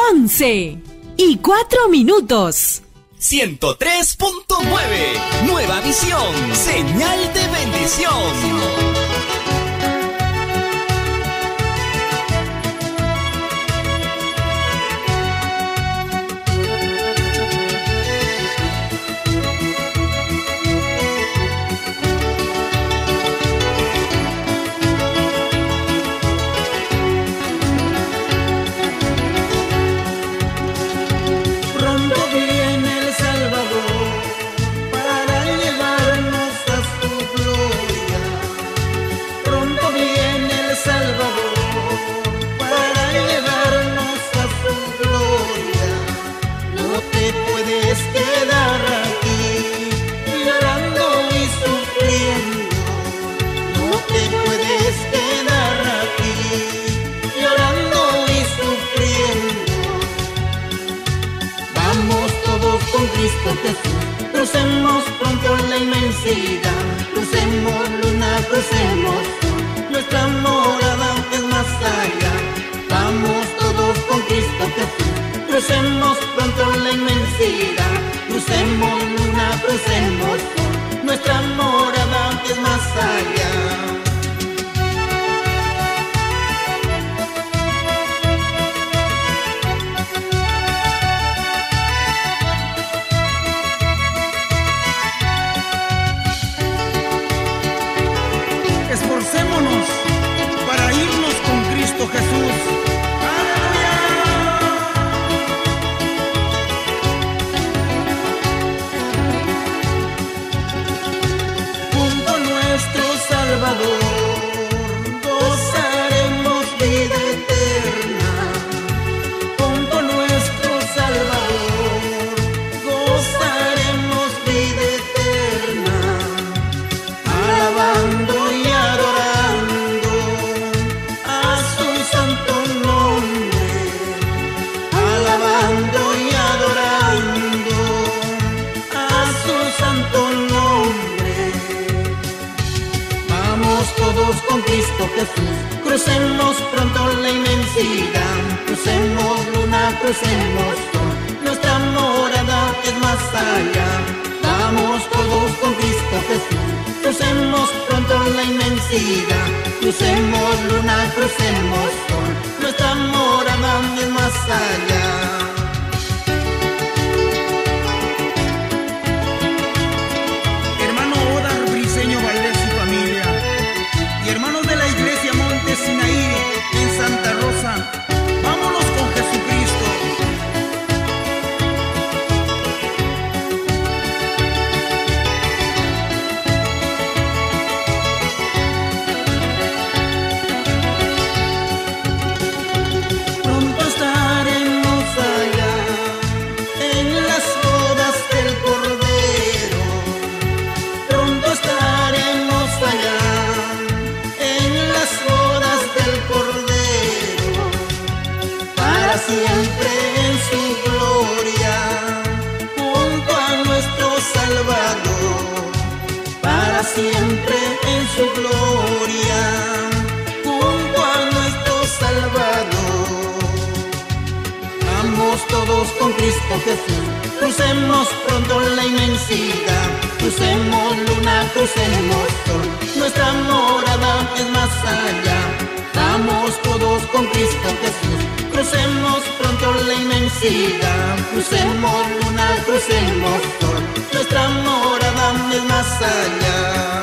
once y cuatro minutos. ciento tres punto nueve, Nueva Visión, señal de bendición. Crucemos pronto la inmensidad, crucemos luna, crucemos nuestra morada es más allá. Vamos todos con Cristo Jesús, crucemos pronto la inmensidad, crucemos luna, crucemos nuestra morada es más allá. Esforcémonos para irnos con Cristo Jesús. ¡Aleluya! Junto a nuestro Salvador gozaremos vida eterna. Junto a nuestro Salvador gozaremos vida eterna. Alabando y adorando a su santo nombre, alabando y adorando a su santo nombre. Vamos todos con Cristo Jesús, crucemos pronto la inmensidad, crucemos luna, crucemos sol, nuestra morada es más allá. Vamos todos con Cristo Jesús, crucemos pronto la inmensidad, crucemos luna, crucemos sol, nuestra morada es más allá. Hermano Odar Briceño Valdés y familia, y hermanos de la iglesia Monte Sinaí en Santa Rosa, vámonos con Jesucristo. Siempre en su gloria, junto a nuestro Salvador, para siempre en su gloria, junto a nuestro Salvador. Vamos todos con Cristo Jesús, crucemos pronto la inmensidad, crucemos luna, crucemos sol, nuestra morada es más allá. Vamos todos con Cristo Jesús, crucemos pronto la inmensidad, crucemos luna, crucemos sol, nuestra morada es más allá.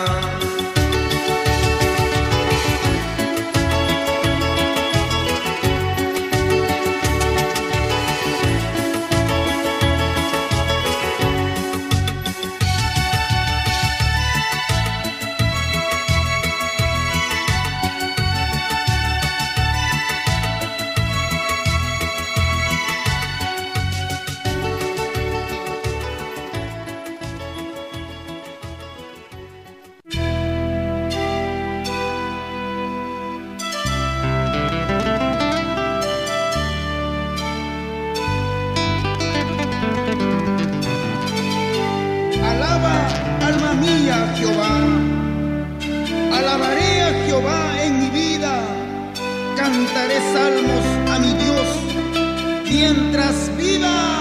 Jehová, alabaré a Jehová en mi vida, cantaré salmos a mi Dios, mientras viva.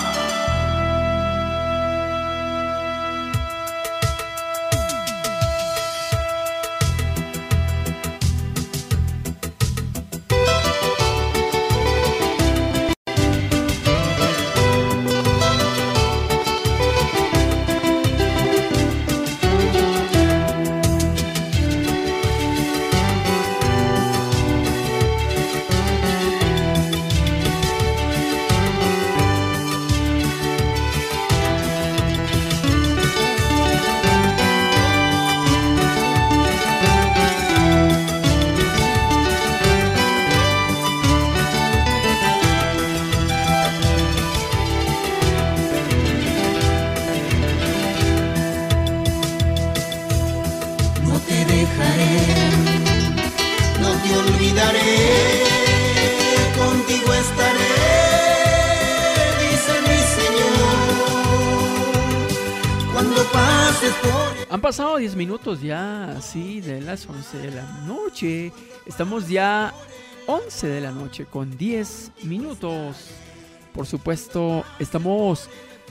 Han pasado diez minutos ya, sí, de las once de la noche. Estamos ya once de la noche con diez minutos. Por supuesto, estamos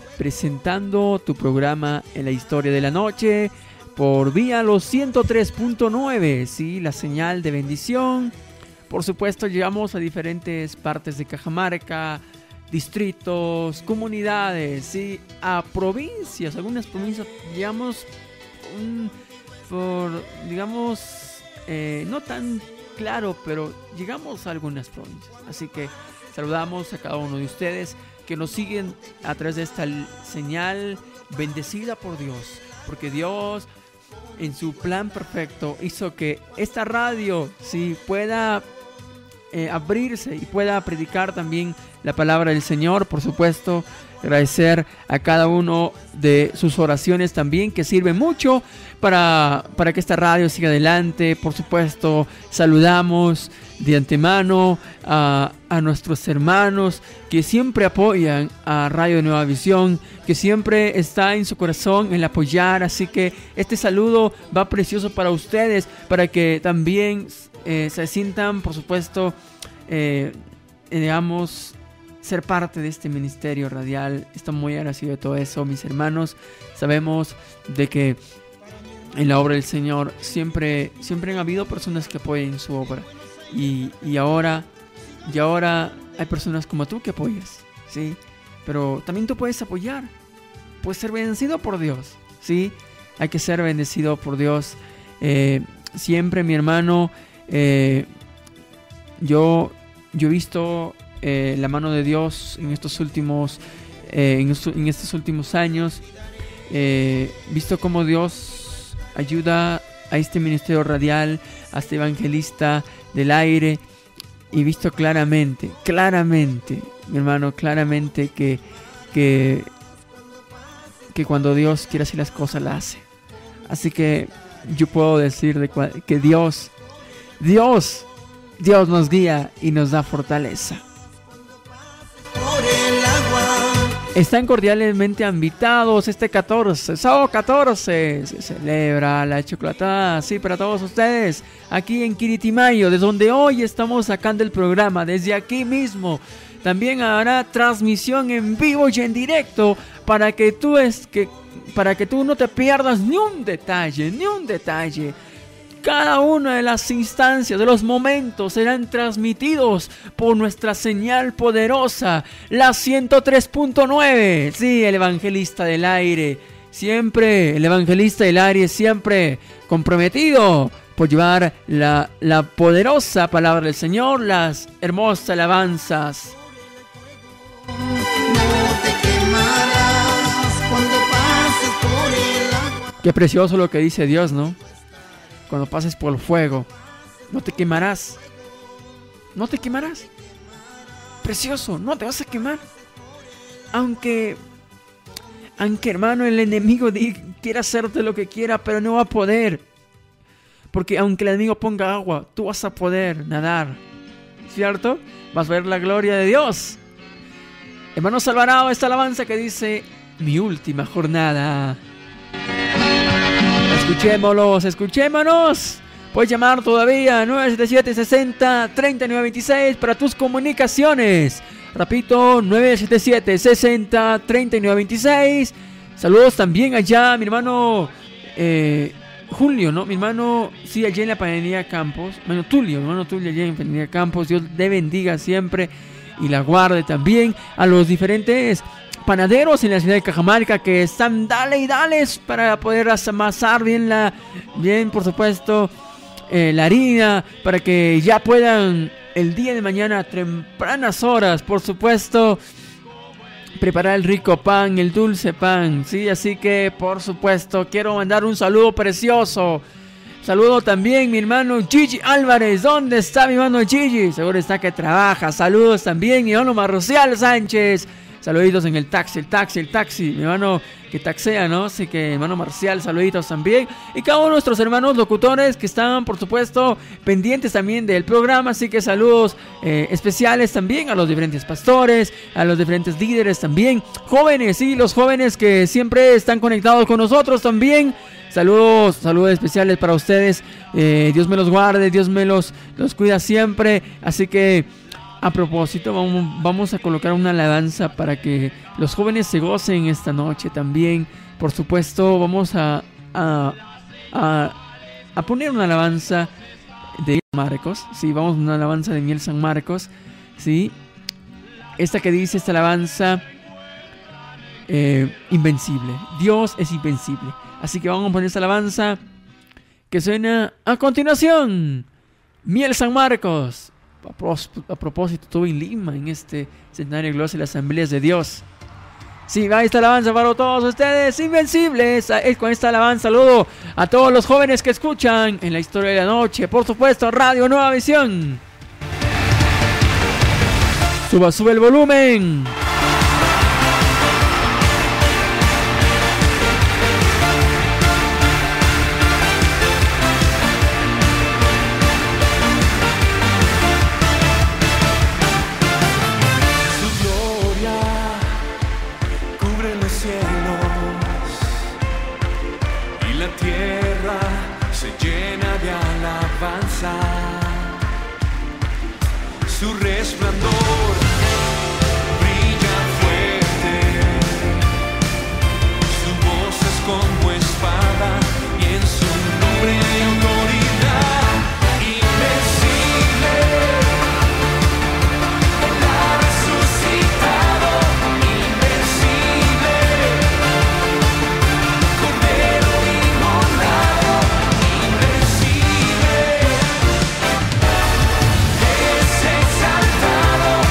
presentando tu programa En la Historia de la Noche por vía los ciento tres punto nueve, sí, la señal de bendición. Por supuesto, llegamos a diferentes partes de Cajamarca, distritos, comunidades, sí, a provincias, algunas provincias llegamos um, por, digamos, eh, no tan claro, pero llegamos a algunas provincias. Así que saludamos a cada uno de ustedes que nos siguen a través de esta señal bendecida por Dios, porque Dios en su plan perfecto hizo que esta radio sí pueda eh, abrirse y pueda predicar también la palabra del Señor. Por supuesto, agradecer a cada uno de sus oraciones también, que sirven mucho para, para que esta radio siga adelante. Por supuesto, saludamos de antemano a, a nuestros hermanos que siempre apoyan a Radio Nueva Visión, que siempre está en su corazón el apoyar. Así que este saludo va precioso para ustedes, para que también eh, se sientan, por supuesto, eh, digamos, ser parte de este ministerio radial. Estoy muy agradecido de todo eso, mis hermanos. Sabemos de que en la obra del Señor siempre, siempre han habido personas que apoyen su obra. Y, y ahora, y ahora hay personas como tú que apoyas, ¿sí? Pero también tú puedes apoyar. Puedes ser bendecido por Dios, ¿sí? Hay que ser bendecido por Dios. Eh, siempre, mi hermano, eh, yo, yo he visto Eh, la mano de Dios en estos últimos eh, en, estos, en estos últimos años. Eh, visto cómo Dios ayuda a este ministerio radial, a este evangelista del aire, y visto claramente, claramente, mi hermano, claramente que que que cuando Dios quiere hacer las cosas, las hace. Así que yo puedo decir de cual, que Dios, Dios, Dios nos guía y nos da fortaleza. Están cordialmente invitados este catorce, sábado catorce, se celebra la chocolatada, sí, para todos ustedes, aquí en Quiritimayo, desde donde hoy estamos sacando el programa, desde aquí mismo. También habrá transmisión en vivo y en directo para que tú, es, que, para que tú no te pierdas ni un detalle, ni un detalle. Cada una de las instancias, de los momentos, serán transmitidos por nuestra señal poderosa, la ciento tres punto nueve. Sí, el evangelista del aire. Siempre, el evangelista del aire, siempre comprometido por llevar la, la poderosa palabra del Señor, las hermosas alabanzas. No te quemarás cuando pases por el agua. Qué precioso lo que dice Dios, ¿no? Cuando pases por el fuego, no te quemarás. No te quemarás. Precioso, no te vas a quemar. Aunque, aunque hermano, el enemigo quiera hacerte lo que quiera, pero no va a poder. Porque aunque el enemigo ponga agua, tú vas a poder nadar. ¿Cierto? Vas a ver la gloria de Dios. Hermano Alvarado, esta alabanza que dice: mi última jornada. Escuchémoslos, escuchémonos. Puedes llamar todavía nueve siete siete, sesenta, treinta y nueve veintiséis para tus comunicaciones. Repito, nueve siete siete, sesenta, treinta y nueve veintiséis. Saludos también allá, mi hermano eh, Julio, ¿no? Mi hermano, sí, allá en la panadería Campos. Bueno, Tulio, mi hermano Tulio allá en la panadería Campos. Dios te bendiga siempre y la guarde también. A los diferentes panaderos en la ciudad de Cajamarca que están dale y dales para poder amasar bien la, bien por supuesto, eh, la harina, para que ya puedan el día de mañana a tempranas horas, por supuesto, preparar el rico pan, el dulce pan, sí, así que por supuesto quiero mandar un saludo precioso. Saludo también mi hermano Gigi Álvarez. ¿Dónde está mi hermano Gigi? Seguro está que trabaja. Saludos también mi hermano Marcial Sánchez. Saluditos en el taxi, el taxi, el taxi. Mi hermano que taxea, ¿no? Así que mi hermano Marcial, saluditos también. Y cada uno de nuestros hermanos locutores que están, por supuesto, pendientes también del programa. Así que saludos eh, especiales también a los diferentes pastores, a los diferentes líderes también. Jóvenes, sí, los jóvenes que siempre están conectados con nosotros también. Saludos, saludos especiales para ustedes. Eh, Dios me los guarde, Dios me los, los cuida siempre. Así que, a propósito, vamos, vamos a colocar una alabanza para que los jóvenes se gocen esta noche también. Por supuesto, vamos a, a, a, a poner una alabanza de Marcos. Sí, vamos a una alabanza de Miel San Marcos. Sí, esta que dice, esta alabanza, eh, invencible. Dios es invencible. Así que vamos a poner esta alabanza que suena a continuación. Miel San Marcos. A, pros, a propósito, estuve en Lima en este centenario de gloria de las asambleas de Dios. Sí, va esta alabanza para todos ustedes, invencibles. Con esta alabanza saludo a todos los jóvenes que escuchan en la historia de la noche. Por supuesto, Radio Nueva Visión. Suba, sube el volumen. Su resplandor brilla fuerte, su voz es como espada y en su nombre hay autoridad invencible. Él ha resucitado, invencible, Cordero inmolado, invencible. Es exaltado.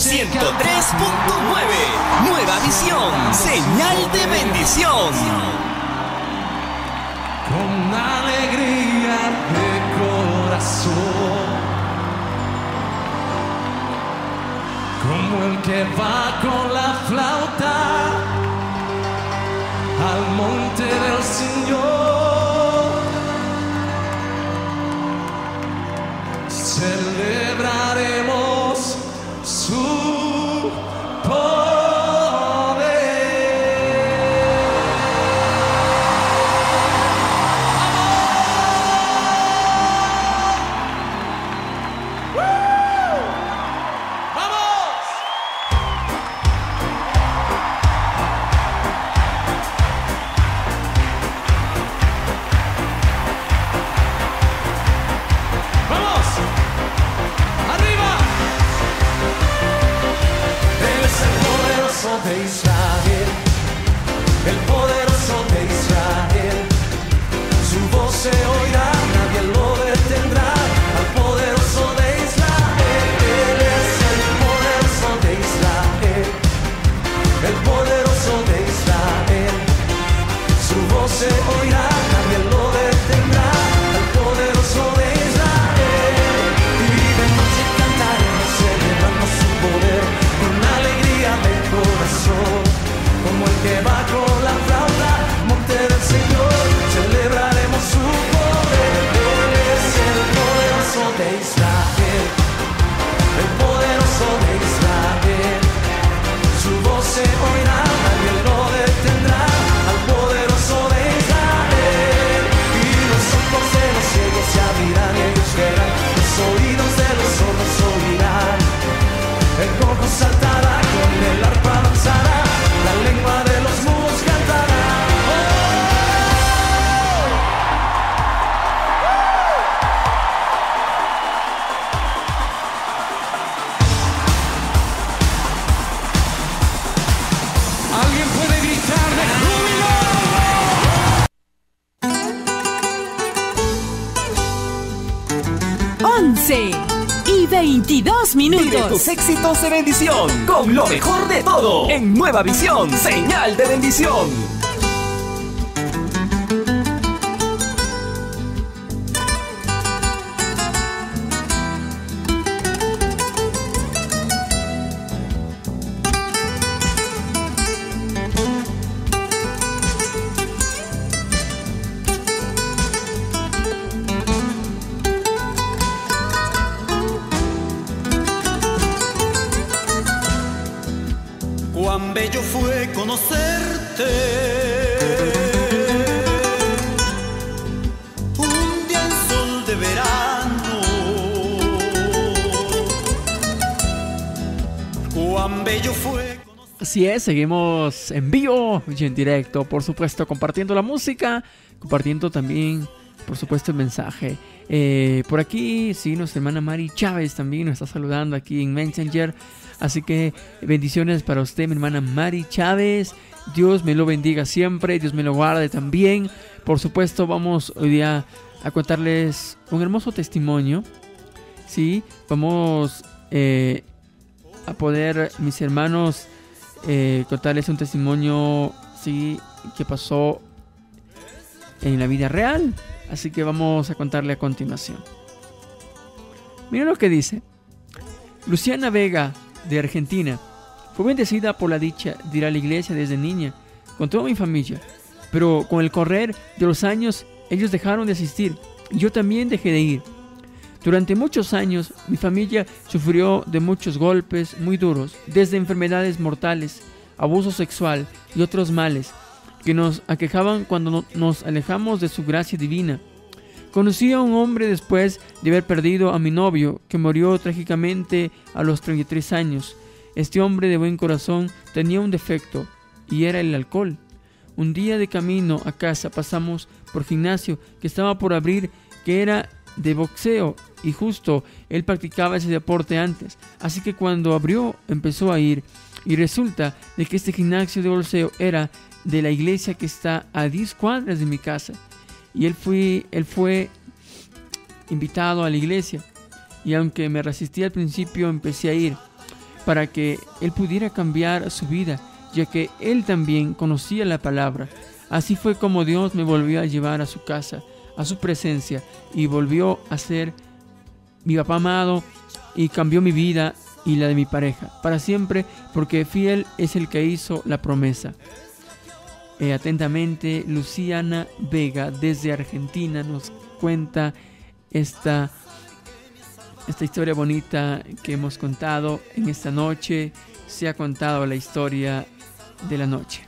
ciento tres punto nueve. Nueva visión, señal de bendición. Con alegría de corazón, como el que va con la flauta al monte del Señor, celebraremos su poder. De Israel, el poderoso de Israel, su voz se oirá, nadie lo detendrá, al poderoso de Israel. Él es el poderoso de Israel, el poderoso de Israel, su voz se oirá, nadie lo detendrá, al poderoso de Israel. Y de noche cantaremos celebrando su poder, con alegría de corazón, como el que va con la flauta, monte del Señor, celebraremos su poder. Él es el poderoso de Israel, el poderoso de Israel, su voz se oirá, nadie lo detendrá, al poderoso de Israel. Y los ojos de los ciegos se abrirán y ellos verán, los oídos de los sordos oirán, el cojo saltará, con el arpa danzará, la lengua de los mudos cantará. Oh. ¿Alguien puede gritar de júbilo? once y veintidós minutos. Vive tus éxitos de bendición con lo mejor de todo en Nueva Visión, señal de bendición. Cuán bello fue conocerte, un día en sol de verano. Cuán bello fue. Así es, seguimos en vivo y en directo, por supuesto, compartiendo la música, compartiendo también, por supuesto, el mensaje. Eh, por aquí, sí, nuestra hermana Mari Chávez también nos está saludando aquí en Messenger. Así que bendiciones para usted, mi hermana Mari Chávez. Dios me lo bendiga siempre, Dios me lo guarde también. Por supuesto, vamos hoy día a contarles un hermoso testimonio. Sí, vamos eh, a poder, mis hermanos, eh, contarles un testimonio, sí, que pasó en la vida real. Así que vamos a contarle a continuación. Miren lo que dice. Luciana Vega, de Argentina, fue bendecida por la dicha de ir a la iglesia desde niña con toda mi familia, pero con el correr de los años ellos dejaron de asistir y yo también dejé de ir. Durante muchos años mi familia sufrió de muchos golpes muy duros, desde enfermedades mortales, abuso sexual y otros males que nos aquejaban cuando no, nos alejamos de su gracia divina. Conocí a un hombre después de haber perdido a mi novio, que murió trágicamente a los treinta y tres años. Este hombre de buen corazón tenía un defecto, y era el alcohol. Un día de camino a casa pasamos por gimnasio que estaba por abrir, que era de boxeo, y justo él practicaba ese deporte antes. Así que cuando abrió empezó a ir, y resulta de que este gimnasio de boxeo era de la iglesia que está a diez cuadras de mi casa. Y él, fui, él fue invitado a la iglesia. Y aunque me resistí al principio, empecé a ir. para que él pudiera cambiar su vida, ya que él también conocía la palabra. Así fue como Dios me volvió a llevar a su casa, a su presencia, y volvió a ser mi papá amado, y cambió mi vida y la de mi pareja para siempre, porque fiel es el que hizo la promesa. Eh, atentamente, Luciana Vega desde Argentina nos cuenta esta, esta historia bonita que hemos contado en esta noche. Se ha contado la historia de la noche.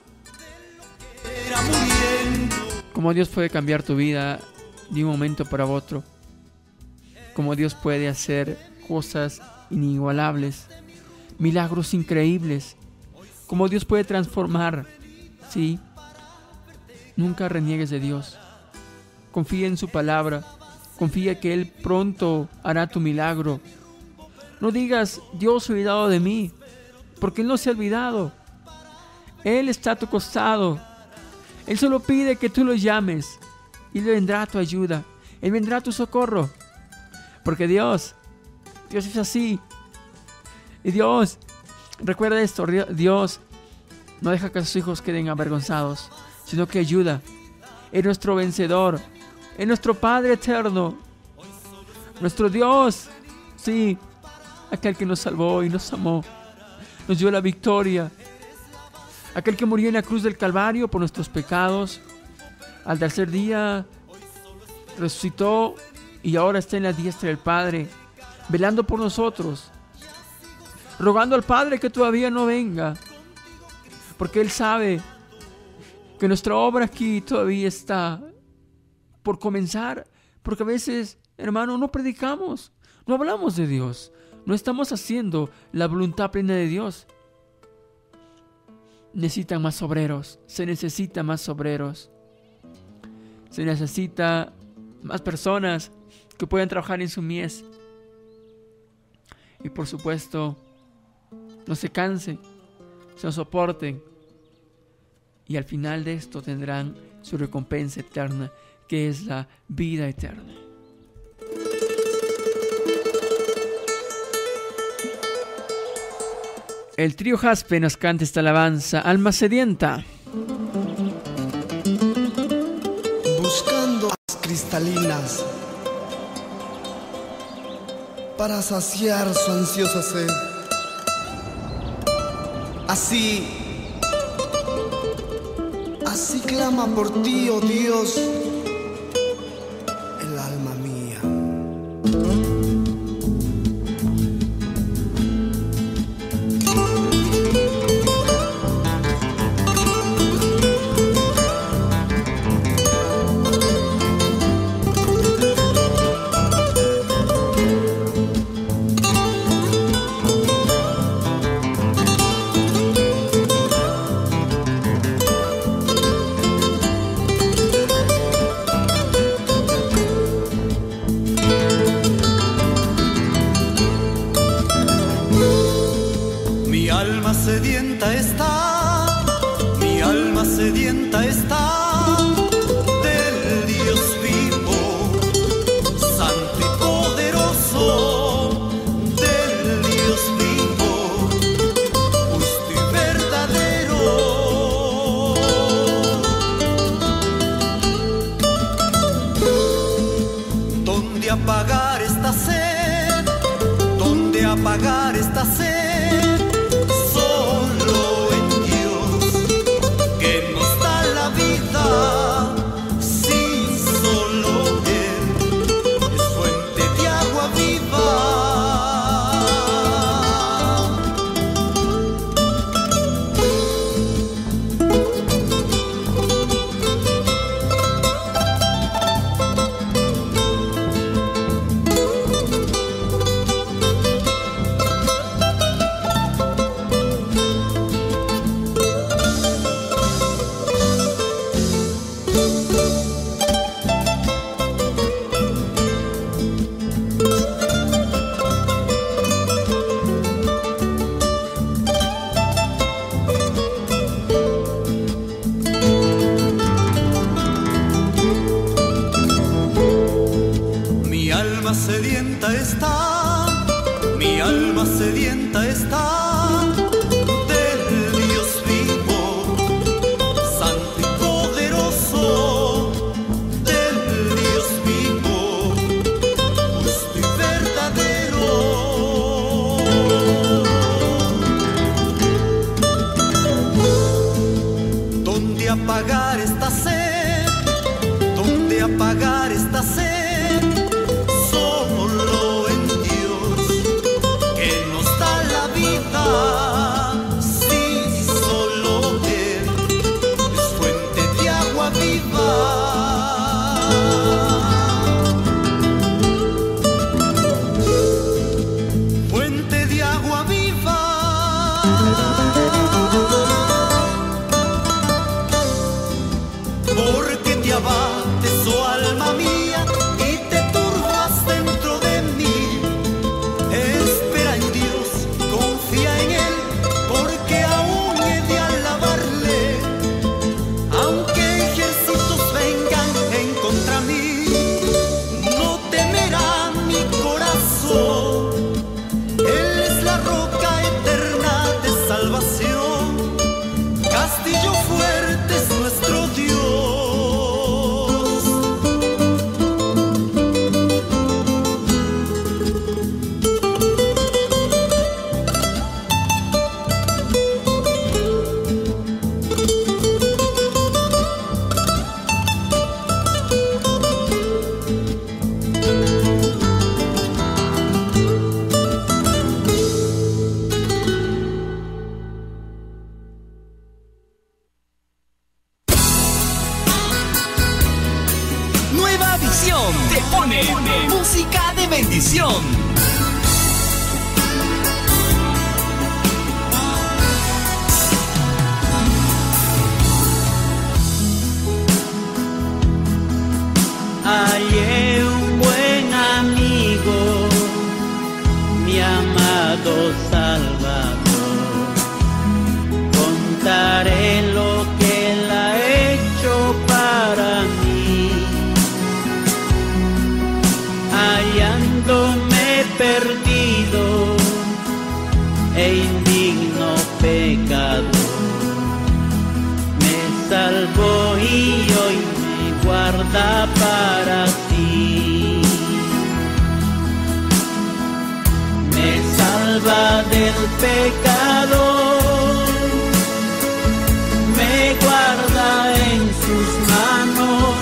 Cómo Dios puede cambiar tu vida de un momento para otro. Cómo Dios puede hacer cosas inigualables, milagros increíbles. Cómo Dios puede transformar. Sí, nunca reniegues de Dios. Confía en su palabra. Confía que Él pronto hará tu milagro. No digas, Dios se ha olvidado de mí, porque Él no se ha olvidado. Él está a tu costado. Él solo pide que tú lo llames y Él vendrá a tu ayuda. Él vendrá a tu socorro. Porque Dios, Dios es así. Y Dios, recuerda esto, Dios no deja que sus hijos queden avergonzados, sino que ayuda. Es nuestro vencedor, es nuestro Padre eterno, nuestro Dios, sí, aquel que nos salvó y nos amó, nos dio la victoria. Aquel que murió en la cruz del Calvario por nuestros pecados, al tercer día resucitó y ahora está en la diestra del Padre, velando por nosotros, rogando al Padre que todavía no venga, porque Él sabe que nuestra obra aquí todavía está por comenzar, porque a veces, hermano, no predicamos, no hablamos de Dios, no estamos haciendo la voluntad plena de Dios. Necesitan más obreros, se necesita más obreros, se necesita más personas que puedan trabajar en su mies. Y por supuesto, no se cansen, se soporten. Y al final de esto tendrán su recompensa eterna, que es la vida eterna. El trío Jaspe nos canta esta alabanza, Alma Sedienta. Buscando aguas cristalinas para saciar su ansiosa sed. Así, así clama por ti, oh Dios, el alma mía. Sedienta está, mi alma sedienta está del Dios vivo, santo y poderoso, del Dios vivo, justo y verdadero. ¿Dónde apagar esta sed? ¿Dónde apagar esta sed? La sedienta está del Dios vivo, santo y poderoso, del Dios vivo, justo y verdadero. ¿Dónde apagar esta sed? ¿Dónde apagar esta sed? Solo en Dios, que nos da la vida. Sí, solo Él es fuente de agua viva. Fuente de agua viva. Porque te abates, oh alma mía, y te turbas dentro de mí. Espera en Dios, confía en Él, porque aún he de alabarle. Aunque ejércitos vengan en contra mí, no temerá mi corazón. Él es la roca eterna de salvación, castillo fuerte es nuestro Dios. Nueva Visión te pone música de bendición. Hallé un buen amigo, mi amado Salvador. Contaré lo que Él ha hecho para mí. Hallándome perdido e indigno pecador, me salvó y hoy me guarda para sí. Me salva del pecado, me guarda en sus manos,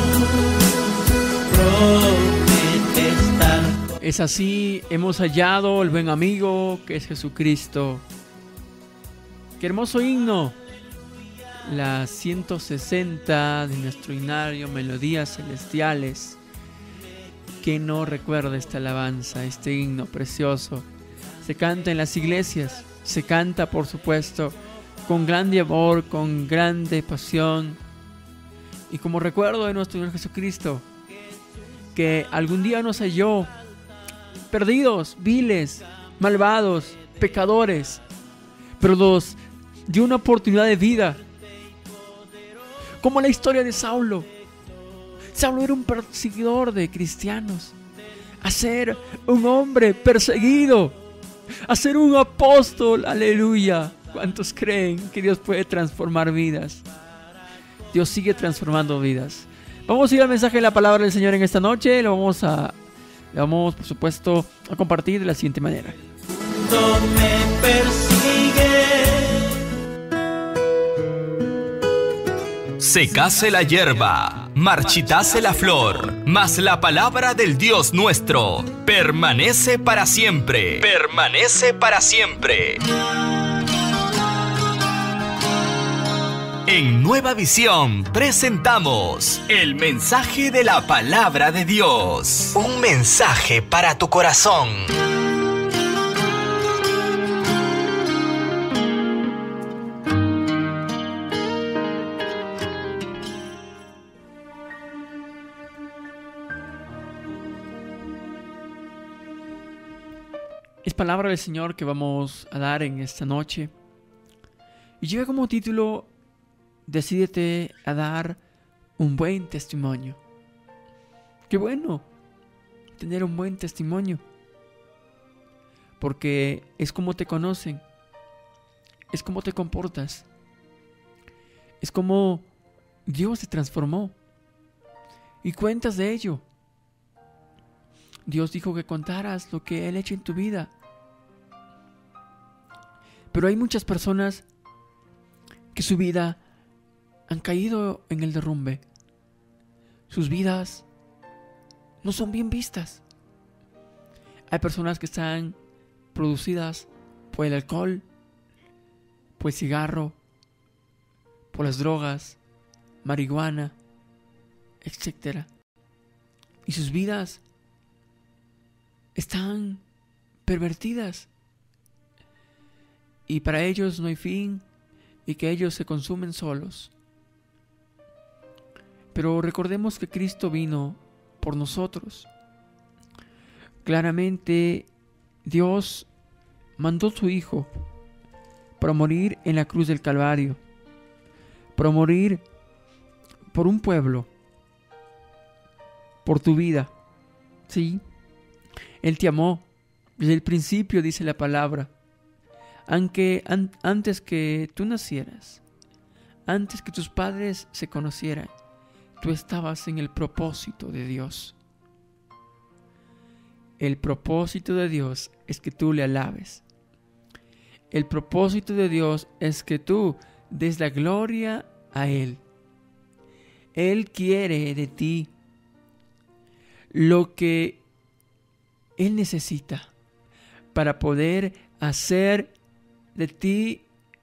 promete estar. Es así, hemos hallado el buen amigo que es Jesucristo. Qué hermoso himno. La ciento sesenta de nuestro himnario Melodías Celestiales. Que no recuerda esta alabanza, este himno precioso. Se canta en las iglesias, se canta por supuesto con grande amor, con grande pasión. Y como recuerdo de nuestro Señor Jesucristo, que algún día nos halló perdidos, viles, malvados, pecadores, pero nos dio una oportunidad de vida. Como la historia de Saulo. Saulo era un perseguidor de cristianos, a ser un hombre perseguido, a ser un apóstol, aleluya. ¿Cuántos creen que Dios puede transformar vidas? Dios sigue transformando vidas. Vamos a ir al mensaje de la palabra del Señor en esta noche. Lo vamos a, lo vamos por supuesto a compartir de la siguiente manera. No me persigue. Secase la hierba, marchitase la flor, mas la palabra del Dios nuestro permanece para siempre. Permanece para siempre. En Nueva Visión presentamos el mensaje de la palabra de Dios. Un mensaje para tu corazón. Es palabra del Señor que vamos a dar en esta noche. Y lleva como título: Decídete a dar un buen testimonio. Qué bueno tener un buen testimonio. porque es como te conocen, es como te comportas, es como Dios te transformó y cuentas de ello. Dios dijo que contaras lo que Él ha hecho en tu vida. Pero hay muchas personas que su vida han caído en el derrumbe. Sus vidas no son bien vistas. Hay personas que están producidas por el alcohol, por el cigarro, por las drogas, marihuana, etcétera. Y sus vidas están pervertidas. Y para ellos no hay fin y que ellos se consumen solos. Pero recordemos que Cristo vino por nosotros. Claramente Dios mandó a su Hijo para morir en la cruz del Calvario, para morir por un pueblo, por tu vida. Sí, Él te amó desde el principio, dice la palabra. Aunque an- antes que tú nacieras, antes que tus padres se conocieran, tú estabas en el propósito de Dios. El propósito de Dios es que tú le alabes. El propósito de Dios es que tú des la gloria a Él. Él quiere de ti lo que Él necesita para poder hacer de ti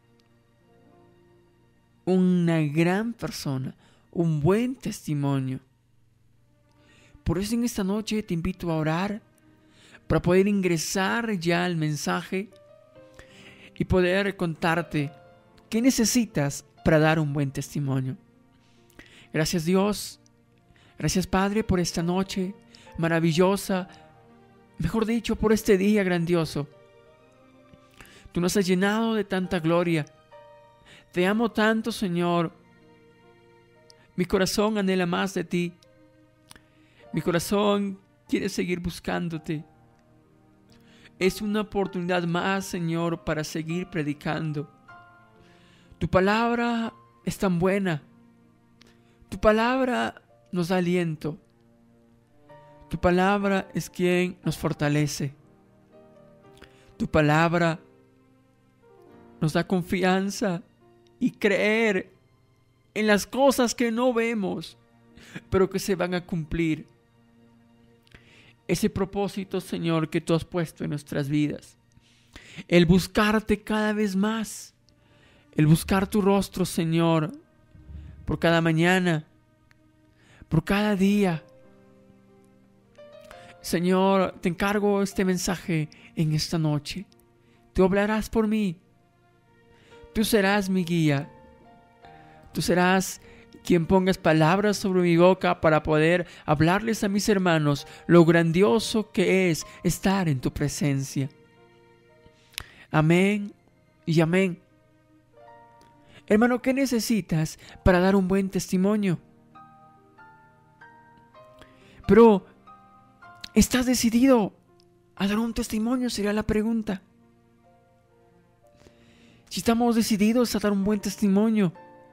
una gran persona, un buen testimonio. Por eso en esta noche te invito a orar para poder ingresar ya al mensaje y poder contarte qué necesitas para dar un buen testimonio. Gracias Dios, gracias Padre por esta noche maravillosa, mejor dicho, por este día grandioso. Tú nos has llenado de tanta gloria. Te amo tanto, Señor. Mi corazón anhela más de ti. Mi corazón quiere seguir buscándote. Es una oportunidad más, Señor, para seguir predicando. Tu palabra es tan buena. Tu palabra nos da aliento. Tu palabra es quien nos fortalece. Tu palabra nos da confianza y creer en las cosas que no vemos, pero que se van a cumplir. Ese propósito, Señor, que tú has puesto en nuestras vidas. El buscarte cada vez más. El buscar tu rostro, Señor, por cada mañana, por cada día. Señor, te encargo este mensaje en esta noche. Tú hablarás por mí. Tú serás mi guía. Tú serás quien pongas palabras sobre mi boca para poder hablarles a mis hermanos lo grandioso que es estar en tu presencia. Amén y amén. Hermano, ¿qué necesitas para dar un buen testimonio? Pero, ¿estás decidido a dar un testimonio? Sería la pregunta. Si estamos decididos a dar un buen testimonio,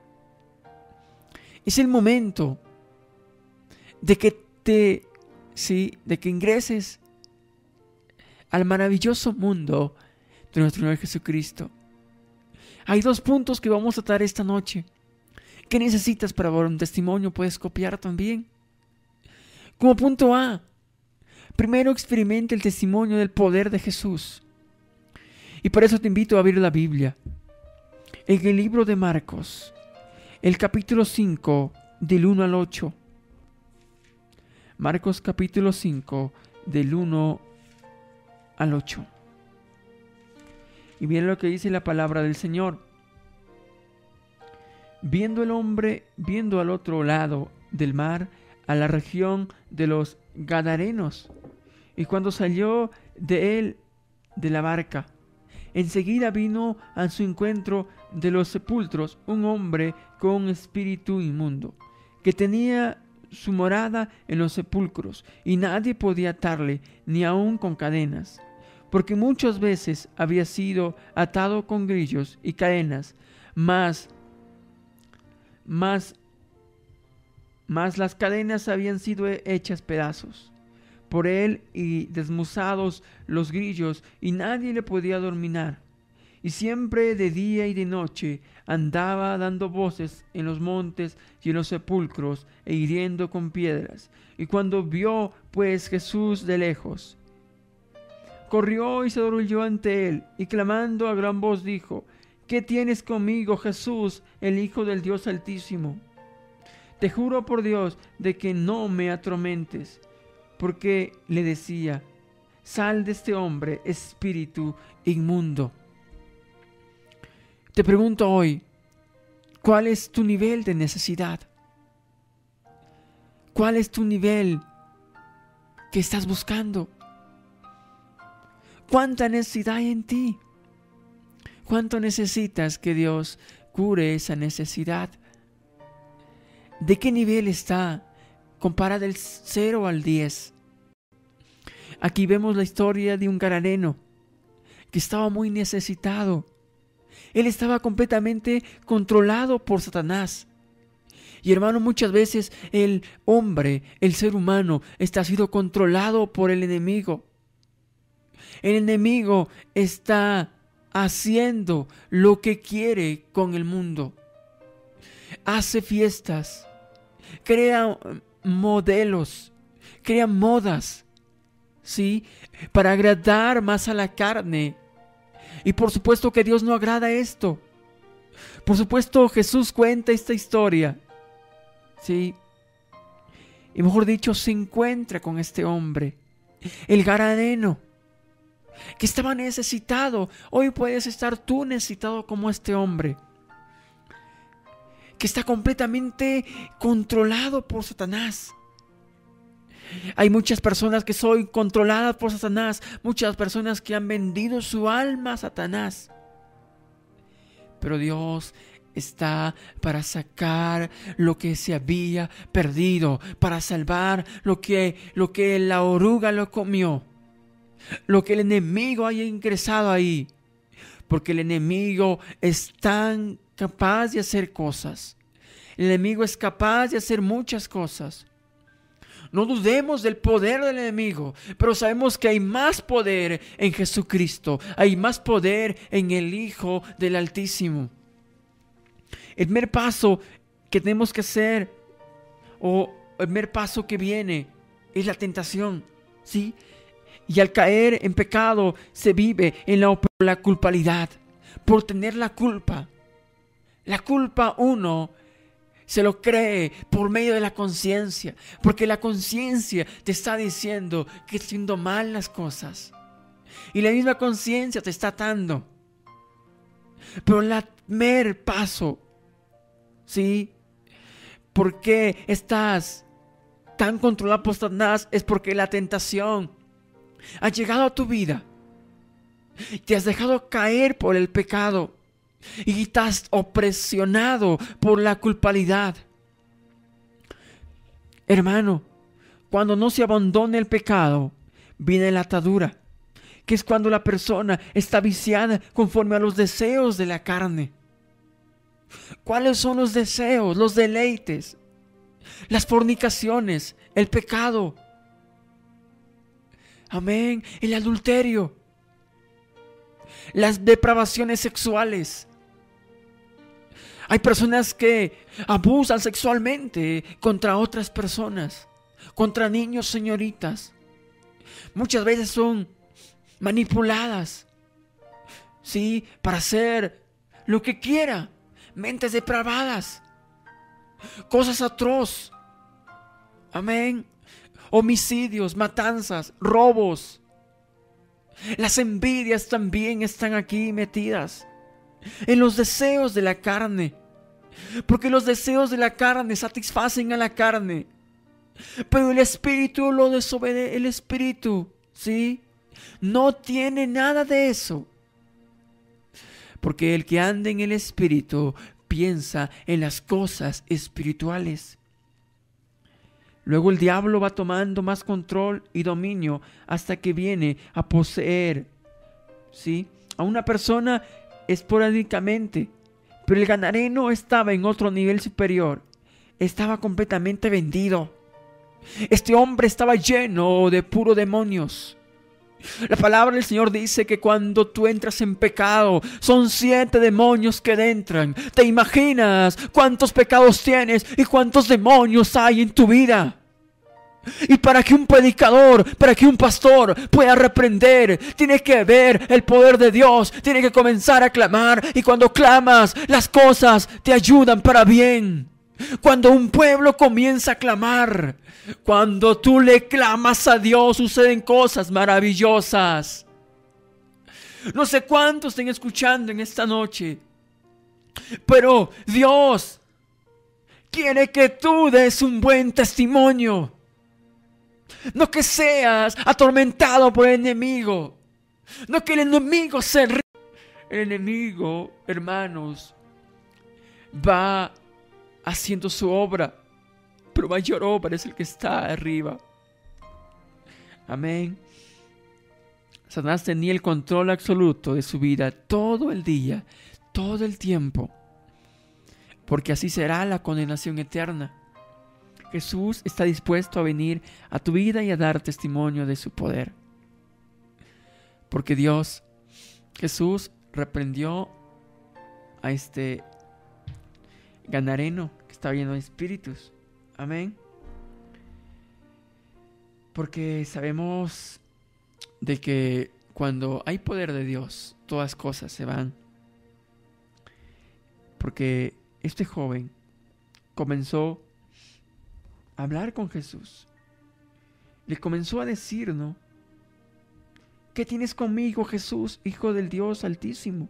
es el momento de que te, sí, de que ingreses al maravilloso mundo de nuestro Señor Jesucristo. Hay dos puntos que vamos a tratar esta noche. ¿Qué necesitas para dar un testimonio? Puedes copiar también. Como punto A, primero experimenta el testimonio del poder de Jesús. Y por eso te invito a abrir la Biblia. En el libro de Marcos, el capítulo cinco, del uno al ocho. Marcos capítulo cinco, del uno al ocho. Y miren lo que dice la palabra del Señor. Viendo el hombre, viendo al otro lado del mar, a la región de los Gadarenos, y cuando salió de él, de la barca, enseguida vino a su encuentro de los sepulcros un hombre con espíritu inmundo, que tenía su morada en los sepulcros, y nadie podía atarle, ni aun con cadenas, porque muchas veces había sido atado con grillos y cadenas, mas, mas, mas las cadenas habían sido hechas pedazos por él y desmuzados los grillos, y nadie le podía dominar. Y siempre de día y de noche andaba dando voces en los montes y en los sepulcros e hiriendo con piedras. Y cuando vio pues Jesús de lejos, corrió y se arrodilló ante él, y clamando a gran voz dijo: ¿Qué tienes conmigo, Jesús, el Hijo del Dios Altísimo? Te juro por Dios de que no me atormentes. Porque le decía: sal de este hombre, espíritu inmundo. Te pregunto hoy, ¿cuál es tu nivel de necesidad? ¿Cuál es tu nivel que estás buscando? ¿Cuánta necesidad hay en ti? ¿Cuánto necesitas que Dios cure esa necesidad? ¿De qué nivel está? Compara del cero al diez. Aquí vemos la historia de un gadareno que estaba muy necesitado. Él estaba completamente controlado por Satanás. Y hermano, muchas veces el hombre, el ser humano, está siendo controlado por el enemigo. El enemigo está haciendo lo que quiere con el mundo. Hace fiestas, crea modelos, crea modas, ¿sí? Para agradar más a la carne. Y por supuesto que Dios no agrada esto. Por supuesto Jesús cuenta esta historia, ¿sí? Y mejor dicho, se encuentra con este hombre, el gadareno, que estaba necesitado. Hoy puedes estar tú necesitado como este hombre, que está completamente controlado por Satanás. Hay muchas personas que son controladas por Satanás, muchas personas que han vendido su alma a Satanás. Pero Dios está para sacar lo que se había perdido, para salvar lo que, lo que la oruga lo comió, lo que el enemigo haya ingresado ahí. Porque el enemigo es tan capaz de hacer cosas. El enemigo es capaz de hacer muchas cosas. No dudemos del poder del enemigo, pero sabemos que hay más poder en Jesucristo. Hay más poder en el Hijo del Altísimo. El primer paso que tenemos que hacer, o el primer paso que viene, es la tentación, ¿sí? Y al caer en pecado se vive en la, la culpabilidad, por tener la culpa. La culpa uno se lo cree por medio de la conciencia, porque la conciencia te está diciendo que estás haciendo mal las cosas. Y la misma conciencia te está atando. Pero el primer paso, ¿sí? ¿Por qué estás tan controlado por Satanás? Es porque la tentación ha llegado a tu vida. Te has dejado caer por el pecado. Y estás opresionado por la culpabilidad. Hermano, cuando no se abandona el pecado, viene la atadura, que es cuando la persona está viciada conforme a los deseos de la carne. ¿Cuáles son los deseos, los deleites? Las fornicaciones, el pecado. Amén. El adulterio. Las depravaciones sexuales. Hay personas que abusan sexualmente contra otras personas, contra niños, señoritas. Muchas veces son manipuladas, ¿sí? Para hacer lo que quiera. Mentes depravadas. Cosas atroces. Amén. Homicidios, matanzas, robos. Las envidias también están aquí metidas en los deseos de la carne, porque los deseos de la carne satisfacen a la carne, pero el espíritu lo desobedece. El espíritu, ¿sí? No tiene nada de eso, porque el que anda en el espíritu piensa en las cosas espirituales. Luego el diablo va tomando más control y dominio hasta que viene a poseer ¿sí? A una persona esporádicamente, pero el gadareno estaba en otro nivel superior. Estaba completamente vendido. Este hombre estaba lleno de puros demonios. La palabra del Señor dice que cuando tú entras en pecado, son siete demonios que entran. ¿Te imaginas cuántos pecados tienes y cuántos demonios hay en tu vida? Y para que un predicador, para que un pastor pueda reprender, tiene que ver el poder de Dios, tiene que comenzar a clamar. Y cuando clamas, las cosas te ayudan para bien. Cuando un pueblo comienza a clamar, cuando tú le clamas a Dios, suceden cosas maravillosas. No sé cuántos estén escuchando en esta noche, pero Dios quiere que tú des un buen testimonio. No que seas atormentado por el enemigo. No que el enemigo se ríe. El enemigo, hermanos, va haciendo su obra, pero mayor obra es el que está arriba. Amén. Satanás tenía el control absoluto de su vida todo el día, todo el tiempo, porque así será la condenación eterna. Jesús está dispuesto a venir a tu vida y a dar testimonio de su poder, porque Dios, Jesús reprendió a este gadareno que estaba lleno de espíritus. Amén. Porque sabemos de que cuando hay poder de Dios, todas cosas se van. Porque este joven comenzó a hablar con Jesús. Le comenzó a decir, ¿no? ¿Qué tienes conmigo, Jesús, Hijo del Dios Altísimo?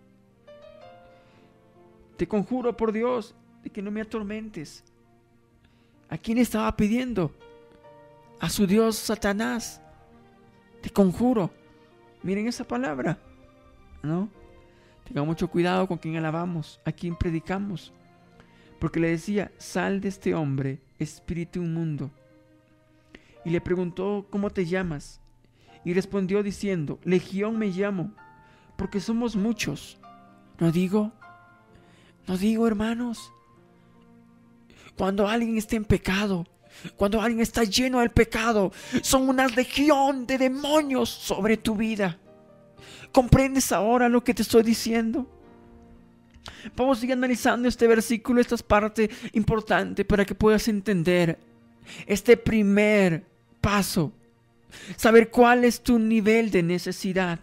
Te conjuro por Dios de que no me atormentes. ¿A quién estaba pidiendo? A su Dios Satanás. Te conjuro. Miren esa palabra, ¿no? Tengan mucho cuidado con quien alabamos, a quien predicamos. Porque le decía, sal de este hombre, espíritu inmundo. Y le preguntó, ¿cómo te llamas? Y respondió diciendo, Legión me llamo, porque somos muchos. ¿No digo? ¿No digo, hermanos? Cuando alguien está en pecado, cuando alguien está lleno del pecado, son una legión de demonios sobre tu vida. ¿Comprendes ahora lo que te estoy diciendo? Vamos a seguir analizando este versículo. Esta es parte importante para que puedas entender este primer paso. Saber cuál es tu nivel de necesidad.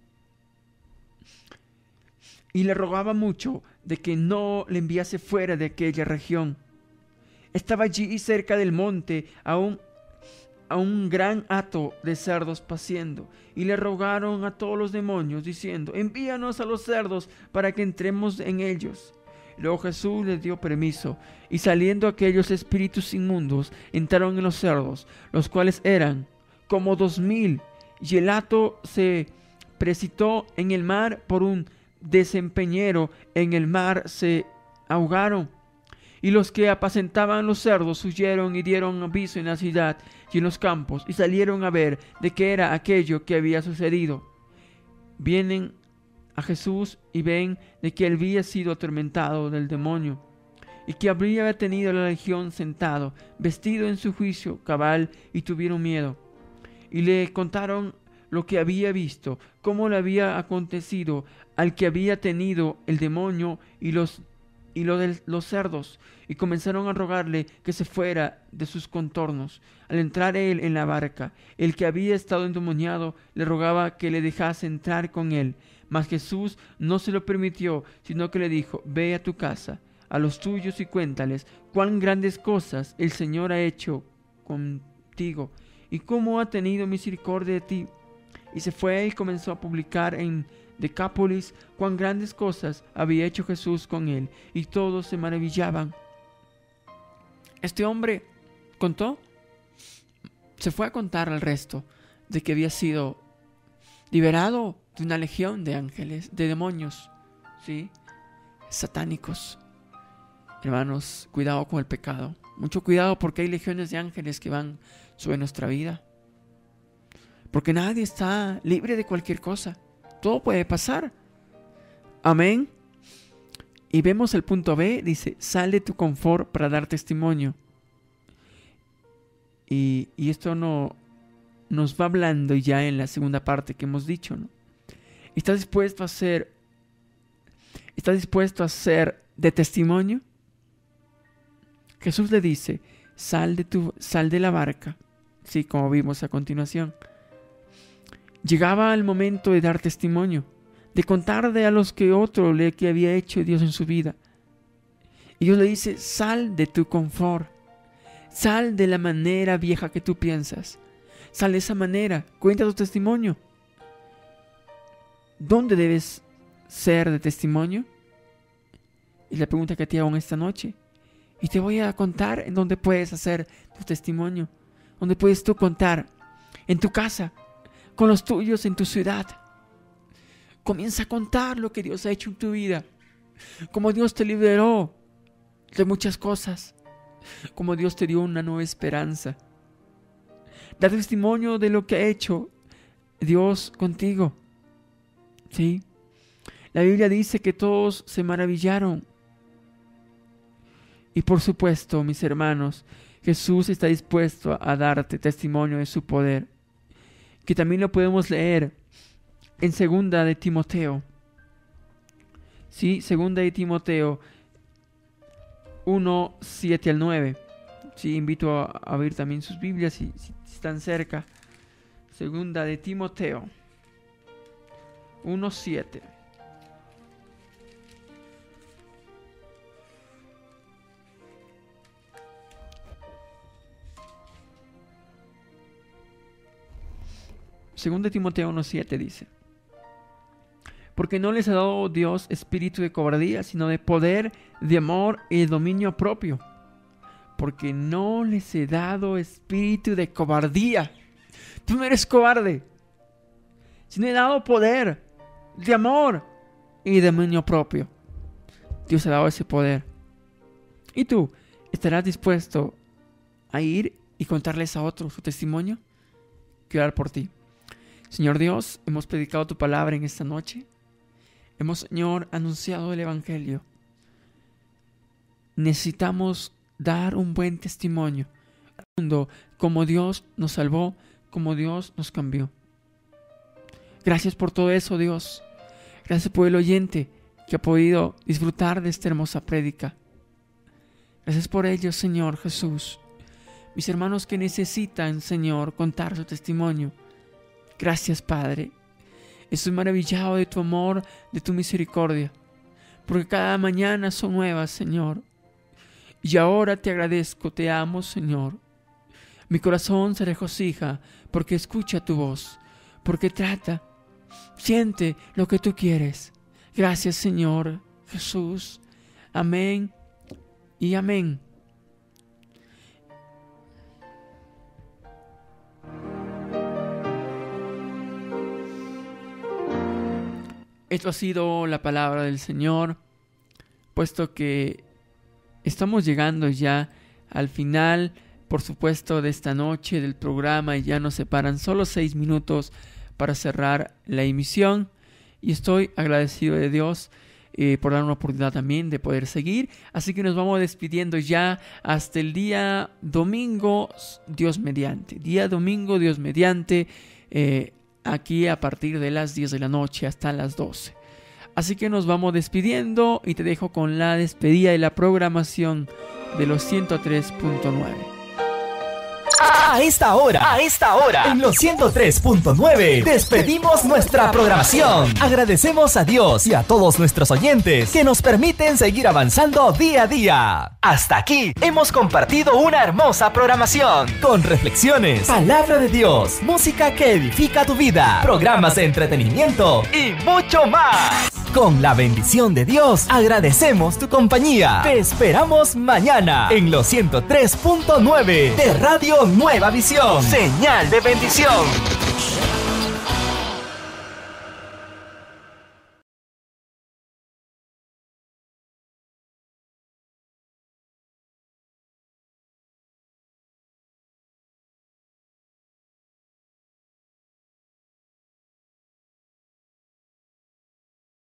Y le rogaba mucho de que no le enviase fuera de aquella región. Estaba allí cerca del monte a un, a un gran hato de cerdos paciendo. Y le rogaron a todos los demonios diciendo, envíanos a los cerdos para que entremos en ellos. Luego Jesús les dio permiso, y saliendo aquellos espíritus inmundos, entraron en los cerdos, los cuales eran como dos mil, y el hato se precipitó en el mar por un desempeñero, en el mar se ahogaron. Y los que apacentaban los cerdos huyeron y dieron aviso en la ciudad y en los campos, y salieron a ver de qué era aquello que había sucedido. Vienen a Jesús y ven de que él había sido atormentado del demonio, y que habría tenido la legión sentado, vestido en su juicio cabal, y tuvieron miedo. Y le contaron lo que había visto, cómo le había acontecido al que había tenido el demonio y los y lo de los cerdos, y comenzaron a rogarle que se fuera de sus contornos. Al entrar él en la barca, el que había estado endemoniado le rogaba que le dejase entrar con él, mas Jesús no se lo permitió, sino que le dijo, ve a tu casa, a los tuyos, y cuéntales cuán grandes cosas el Señor ha hecho contigo, y cómo ha tenido misericordia de ti. Y se fue y comenzó a publicar en Decápolis cuán grandes cosas había hecho Jesús con él, y todos se maravillaban. Este hombre contó, se fue a contar al resto de que había sido liberado de una legión de ángeles, de demonios, ¿sí? Satánicos. Hermanos, cuidado con el pecado. Mucho cuidado, porque hay legiones de ángeles que van sobre nuestra vida. Porque nadie está libre de cualquier cosa. todo puede pasar. Amén. Y vemos el punto B, dice, sal de tu confort para dar testimonio. Y, y esto no, nos va hablando ya en la segunda parte que hemos dicho, ¿no? ¿Estás dispuesto a ser, estás dispuesto a ser de testimonio? Jesús le dice, sal de, tu, sal de la barca. Sí, como vimos a continuación. Llegaba el momento de dar testimonio, de contarle a los que otro le que había hecho Dios en su vida. Y Dios le dice, sal de tu confort, sal de la manera vieja que tú piensas, sal de esa manera, cuenta tu testimonio. ¿Dónde debes ser de testimonio? Es la pregunta que te hago en esta noche. Y te voy a contar en dónde puedes hacer tu testimonio, dónde puedes tú contar, en tu casa, con los tuyos, en tu ciudad. Comienza a contar lo que Dios ha hecho en tu vida, cómo Dios te liberó de muchas cosas, cómo Dios te dio una nueva esperanza. Da testimonio de lo que ha hecho Dios contigo. ¿Sí? La Biblia dice que todos se maravillaron. Y por supuesto, mis hermanos, Jesús está dispuesto a darte testimonio de su poder, que también lo podemos leer en segunda de Timoteo. Sí, segunda de Timoteo uno, siete al nueve. Sí, invito a, a abrir también sus Biblias si, si están cerca. Segunda de Timoteo uno, siete. Segunda de Timoteo uno, siete dice: porque no les ha dado Dios espíritu de cobardía, sino de poder, de amor y de dominio propio. Porque no les he dado espíritu de cobardía. Tú no eres cobarde, sino he dado poder, de amor y de dominio propio. Dios ha dado ese poder. ¿Y tú estarás dispuesto a ir y contarles a otros su testimonio? Quiero orar por ti. Señor Dios, hemos predicado tu palabra en esta noche. Hemos, Señor, anunciado el Evangelio. Necesitamos dar un buen testimonio al mundo, como Dios nos salvó, como Dios nos cambió. Gracias por todo eso, Dios. Gracias por el oyente que ha podido disfrutar de esta hermosa prédica. Gracias por ello, Señor Jesús. Mis hermanos que necesitan, Señor, contar su testimonio. Gracias, Padre. Estoy maravillado de tu amor, de tu misericordia, porque cada mañana son nuevas, Señor. Y ahora te agradezco, te amo, Señor. Mi corazón se regocija porque escucha tu voz, porque trata, siente lo que tú quieres. Gracias, Señor Jesús. Amén y amén. Esto ha sido la palabra del Señor, puesto que estamos llegando ya al final, por supuesto, de esta noche del programa, y ya nos separan solo seis minutos para cerrar la emisión. Y estoy agradecido de Dios eh, por dar una oportunidad también de poder seguir. Así que nos vamos despidiendo ya hasta el día domingo, Dios mediante. Día domingo, Dios mediante. Eh, aquí a partir de las diez de la noche hasta las doce. Así que nos vamos despidiendo y te dejo con la despedida y la programación de los ciento tres punto nueve. A esta hora, a esta hora, en los ciento tres punto nueve, despedimos nuestra programación. Agradecemos a Dios y a todos nuestros oyentes que nos permiten seguir avanzando día a día. Hasta aquí hemos compartido una hermosa programación con reflexiones, palabra de Dios, música que edifica tu vida, programas de entretenimiento y mucho más. Con la bendición de Dios, agradecemos tu compañía. Te esperamos mañana en los ciento tres punto nueve de Radio Nueva Visión. Señal de bendición.